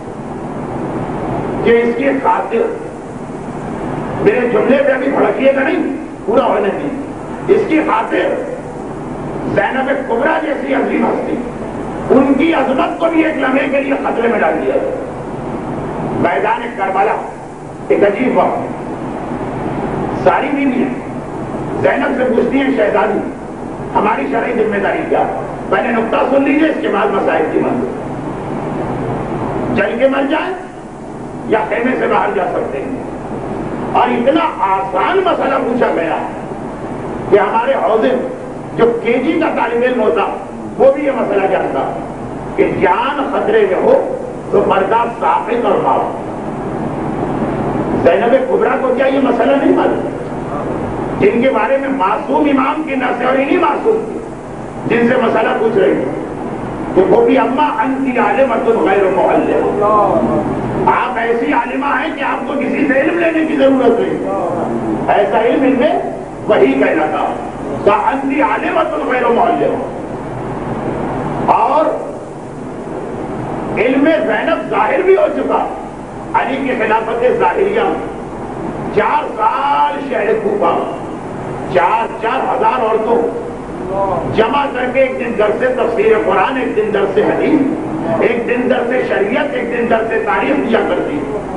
کہ اس کی خاطر میرے جملے پہ ابھی بھڑکیے گا نہیں، پورا ہونے دی. اس کی خاطر زینب کبریٰ جیسی عظیم ہستی، ان کی عظمت کو بھی ایک لمحے کے لیے خطرے میں ڈال دیا. میدان کربلا ایک عجیب وقت، ساری بیوی ہیں، زینب سے پوچھتی ہیں شہزادی ہماری شرعی ذمہ داری کیا؟ پہلے نقطہ سن لیجیے، اس کے بعد مسائل کی منظور. چل کے مر جائیں یا خیمے سے باہر جا سکتے ہیں؟ اور اتنا آسان مسئلہ پوچھا گیا کہ ہمارے حوضے جو کے جی کا طالب علم ہوتا وہ بھی یہ مسئلہ جانتا کہ جان خطرے میں ہو تو پردہ ثابت اور معاف. زینب کبریٰ کو کیا یہ مسئلہ نہیں معلوم؟ جن کے بارے میں معصوم امام کی نہ سے اور انہی معصوم کی جن سے مسئلہ پوچھ رہی ہے کہ وہ بھی اماں انتی عالمۃ غیر معلمہ، آپ ایسی عالمہ ہیں کہ آپ کو کسی سے علم لینے کی ضرورت نہیں. ایسا علم ان میں وہی کہنا تھا کہ انتی عالمۃ غیر معلمہ. اور علم زینب ظاہر بھی ہو چکا. علی کی خلافت ظاہریہ چار سال شہر کوفہ چار چار ہزار عورتوں جمع کر کے ایک دن درس تفسیر قرآن، ایک دن درس حدیث، ایک دن درس شریعت، ایک دن درس تاریخ دیا کرتی.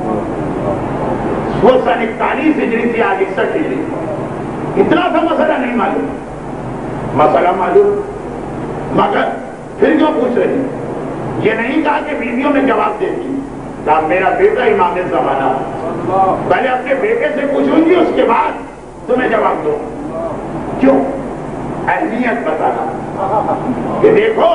وہ سن اکتالیس ہجری تھی، آج اکسٹھ ہجری. اتنا سا مسئلہ نہیں معلوم. مسئلہ معلوم مگر پھر کیوں پوچھ رہی؟ یہ نہیں کہا کہ بیویوں میں جواب دیتی کہا میرا بیٹا امام زمانہ، پہلے اپنے بیٹے سے پوچھوں گی اس کے بعد تمہیں جواب دو. کیوں؟ اہمیت بتانا کہ دیکھو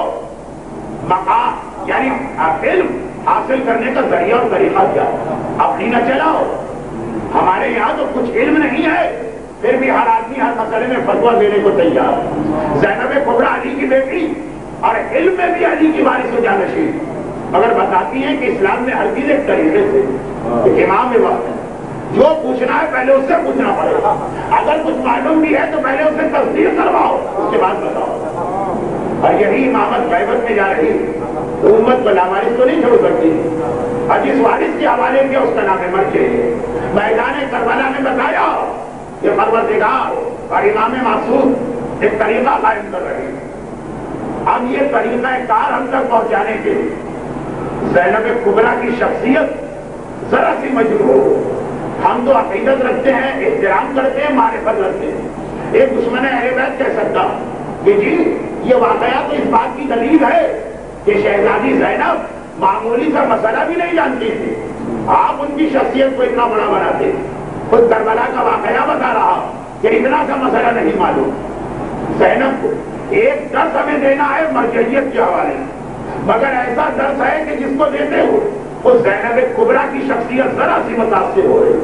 مقام یعنی علم حاصل کرنے کا ذریعہ اور طریقہ کیا. اپنی نہ چلاؤ. ہمارے یہاں تو کچھ علم نہیں ہے پھر بھی ہر آدمی ہر مسئلے میں فتویٰ دینے کو تیار. زینب کبریٰ علی کی بیٹی اور علم میں بھی علی کی وارث و جانشین، مگر بتاتی ہیں کہ اسلام میں ہر چیز ایک طریقے سے ایک امام وقت ہے. جو پوچھنا ہے پہلے اس سے پوچھنا پڑے گا. اگر کچھ معلوم بھی ہے تو پہلے اسے تصدیق کرواؤ، اس کے بعد بتاؤ. اور یہی امامت غیبت میں جا رہی تو امت کو لاموارث تو نہیں چھوڑ سکتی. اور جس وارث کے حوالے کیا اس کا نام مرجع ہے. میدان کربلا نے بتایا کہ پروردگار اور امام معصوم ایک طریقہ قائم کر رہے ہیں. اب یہ طریقہ کار ہم تک پہنچانے کے لیے زینب کبریٰ کی شخصیت ذرا سی مجروح. ہم تو عقیدت رکھتے ہیں، احترام کرتے ہیں، معرفت رکھتے ہیں. ایک دشمن اہل بیت کہہ سکتا کہ جی یہ واقعہ تو اس بات کی دلیل ہے کہ شہزادی زینب معمولی سا مسئلہ بھی نہیں جانتی تھی، آپ ان کی شخصیت کو اتنا بڑا بناتے. خود کربلا کا واقعہ بتا رہا کہ اتنا سا مسئلہ نہیں معلوم. زینب کو ایک درس ہمیں دینا ہے مرجعیت کے حوالے میں، مگر ایسا درس ہے کہ جس کو دیتے ہو وہ زینب کبریٰ کی شخصیت ذرا سی متاثر ہو رہی.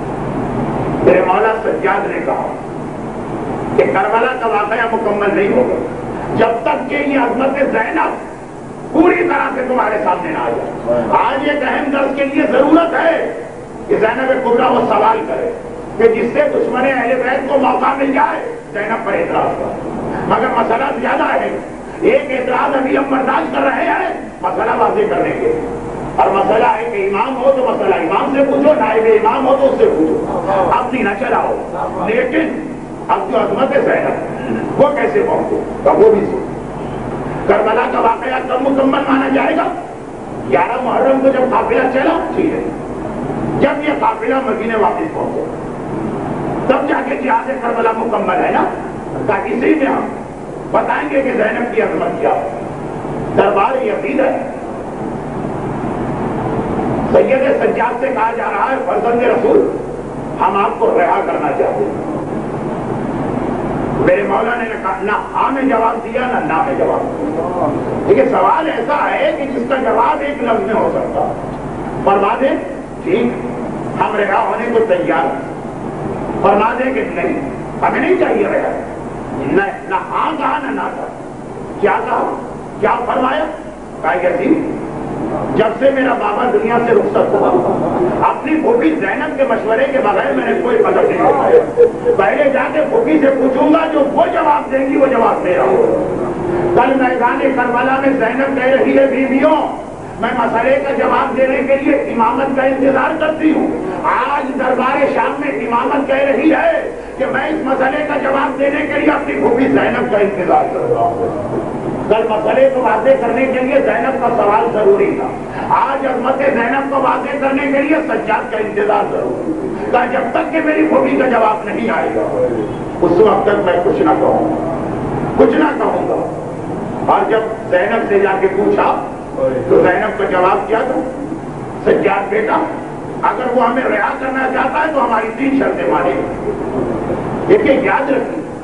میرے مولا سجاد نے کہا کہ کربلا کا واقعہ مکمل نہیں ہوگا جب تک کہ یہ عظمت زینب پوری طرح سے تمہارے سامنے نہ آ جائے. آج ایک اہم درس کے لیے ضرورت ہے کہ زینب کبریٰ وہ سوال کرے کہ جس سے دشمن اہل بیت کو موقع مل جائے زینب پر اعتراض کر. مگر مسئلہ زیادہ ہے. ایک اعتراض ابھی ہم برداشت کر رہے ہیں مسئلہ واضح کرنے کے، اور مسئلہ ہے کہ امام ہو تو مسئلہ امام سے پوچھو، نائب امام ہو تو اس سے پوچھو، اپنی نہ چلاؤ. لیکن اب جو عظمت زینب وہ کیسے پہنچے تو وہ بھی سوچو. کربلا کا واقعہ کب مکمل مانا جائے گا؟ گیارہ محرم کو جب قافلہ چلا، ٹھیک ہے، جب یہ قافلہ مدینے واپس پہنچے تب جا کے جہاد کربلا مکمل ہے نا. تاکہ اسی میں ہم بتائیں گے کہ زینب کی عظمت کیا. دربار یزید ہے. سید سجاد سے کہا جا رہا ہے فرزند رسول ہم آپ کو رہا کرنا چاہتے ہیں. میرے مولا نے نہ ہاں میں جواب دیا نہ نہ میں جواب دیا. لیکن سوال ایسا ہے کہ جس کا جواب ایک لفظ میں ہو سکتا. فرما دیں ٹھیک ہم رہا ہونے کو تیار ہیں، فرما دیں کہ نہیں ہمیں نہیں چاہیے رہا. نہ ہاں کہا نہ نہ کہا. کیا کہا؟ کیا فرمایا؟ کہا یزید جب سے میرا بابا دنیا سے رخصت ہوا اپنی پھوپھی زینب کے مشورے کے بغیر میں نے کوئی قدم نہیں اٹھایا. پہلے جا کے پھوپھی سے پوچھوں گا جو وہ جواب دیں گی وہ جواب دے رہا ہوں. کل میدان کربلا میں زینب کہہ رہی ہے بیویوں میں مسئلے کا جواب دینے کے لیے امامت کا انتظار کرتی ہوں. آج دربار شام میں امامت کہہ رہی ہے کہ میں اس مسئلے کا جواب دینے کے لیے اپنی پھوپھی زینب کا انتظار کر رہا ہوں. کل مسئلے کو واضح کرنے کے لیے زینب کا سوال ضروری تھا. آج عظمت زینب کو واضح کرنے کے لیے سجاد کا انتظار ضروری تھا. جب تک کہ میری پھوپھی کا جواب نہیں آئے گا اس وقت تک میں کچھ نہ کہوں گا کچھ نہ کہوں گا. اور جب زینب سے جا کے پوچھا تو زینب کا جواب کیا تھا؟ سجاد بیٹا اگر وہ ہمیں رہا کرنا چاہتا ہے تو ہماری تین شرطیں مانے گا. دیکھیں یاد رکھیں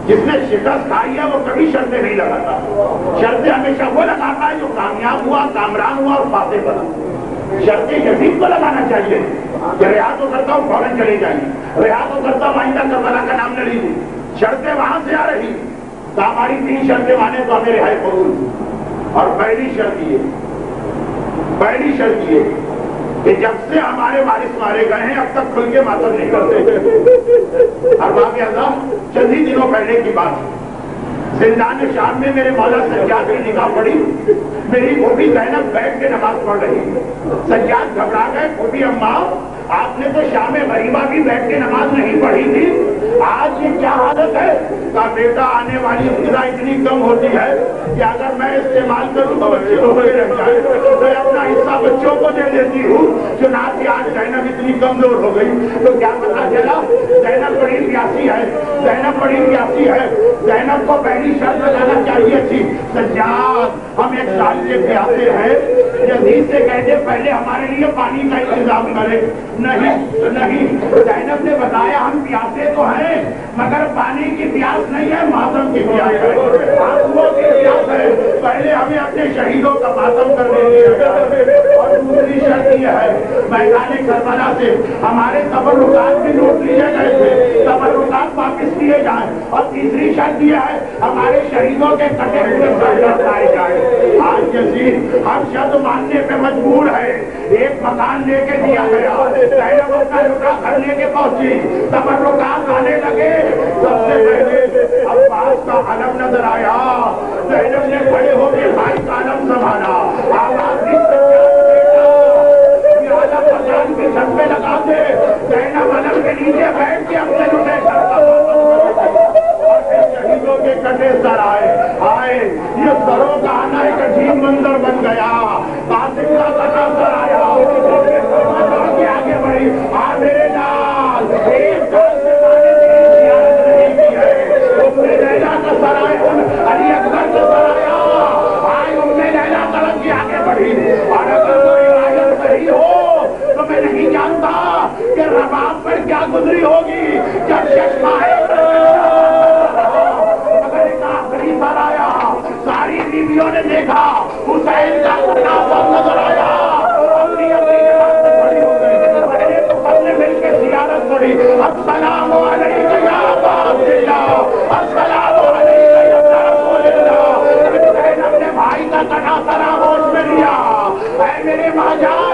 جس نے شکست کھائی ہے وہ کبھی شرطیں نہیں لگاتا. شرطیں ہمیشہ وہ لگاتا ہے جو کامیاب ہوا، کامران ہوا اور فاتح بنا. شرطیں یزید کو لگانا چاہیے کہ رہا تو کرتا ہوں فوراً چلے جائیے، رہا تو کرتا ہوں آئندہ کربلا کا نام نہ لیجیے. شرطیں وہاں سے آ رہی تو ہماری تین شرطیں مانے تو ہمیں رہائی قبول. اور پہلی شرط یہ پہلی شرط یہ کہ جب سے ہمارے وارث مارے گئے ہیں اب تک کھل کے ماتم نہیں کرتے. ارباب اعظم چند ہی دنوں پہلے کی بات ہے، زندان شام میں میرے مولا سجاد کی نگاہ پڑی. میری پھوپھی زینب بیٹھ کے نماز پڑھ رہی. سجاد گھبرا گئے، پھوپھی اماں آپ نے تو شام غریبہ بھی بیٹھ کے نماز نہیں پڑھی تھی، آج یہ کیا حالت ہے؟ کا بیٹا آنے والی غذا اتنی کم ہوتی ہے کہ اگر میں استعمال کروں تو بچے ہو گئے رہ جائے، میں اپنا حصہ بچوں کو دے دیتی ہوں. چنانچہ آج زینب اتنی کمزور ہو گئی تو کیا پتا چلا زینب بڑی پیاسی ہے، زینب بڑی پیاسی ہے. زینب کو پہلی شرط لگانا چاہیے تھی، سجاد ہم ایک سال سے پیاسے ہیں، یزید سے کہتے پہلے ہمارے لیے پانی کا انتظام کرے. نہیں نہیں زینب نے بتایا ہم پیاسے تو ہیں مگر پانی کی پیاس نہیں ہے، ماتم کی پیاس ہے، آنسوؤں کی پیاس ہے. پہلے ہمیں اپنے شہیدوں کا ماتم کرنے دیا. اور دوسری شرط یہ ہے میدان کربلا سے ہمارے تبرکات بھی لوٹ لیے گئے تھے، تبرکات واپس لیے جائیں. اور تیسری شرط یہ ہے ہمارے شہیدوں کے کٹے ہوئے سر لائے جائیں. آج یزید ہر شرط ماننے پہ مجبور ہے. ایک مکان لے کے دیا گیا، زینب اپنا لٹا گھر لے کے پہنچی، تبرکات آنے لگے. سب سے پہلے عباس کا علم نظر آیا، زینب نے کھڑے ہو کے بھائی کا علم سنبھالا. آواز دی یہ علم مکان کی چھت پہ لگا دے. زینب علم کے نیچے بیٹھ کے اپنے لٹے گھر کا اور پھر شہیدوں کے کٹے سر آئے آئے یہ سروں کا آنا ایک عجیب منظر بن گیا. قاسم کا کٹا سر آیا، آگے بڑھی آ میرے نال ایک سال سے مانے کی زیارت نہیں کی ہے. ام لیلا کا سر آئے، علی اکبر کا سر آیا، آئے ام لیلا طرف کی آگے بڑھی. اور اگر وہ روایت صحیح ہو تو میں نہیں جانتا کہ رباب پر کیا گزری ہوگی جب چشمہ آخری سر آیا. ساری بیویوں نے دیکھا حسین کا نام نظر آیا، اپنی اپنی جماعت سے کھڑی ہو گئی. پہلے تو سب نے مل کے زیارت پڑھی، السلام علیکم یا ابا عبداللہ، السلام علیکم یا رسول اللہ. حسین اپنے بھائی کا تناسرا ہوش میں لیا، اے میرے ماجا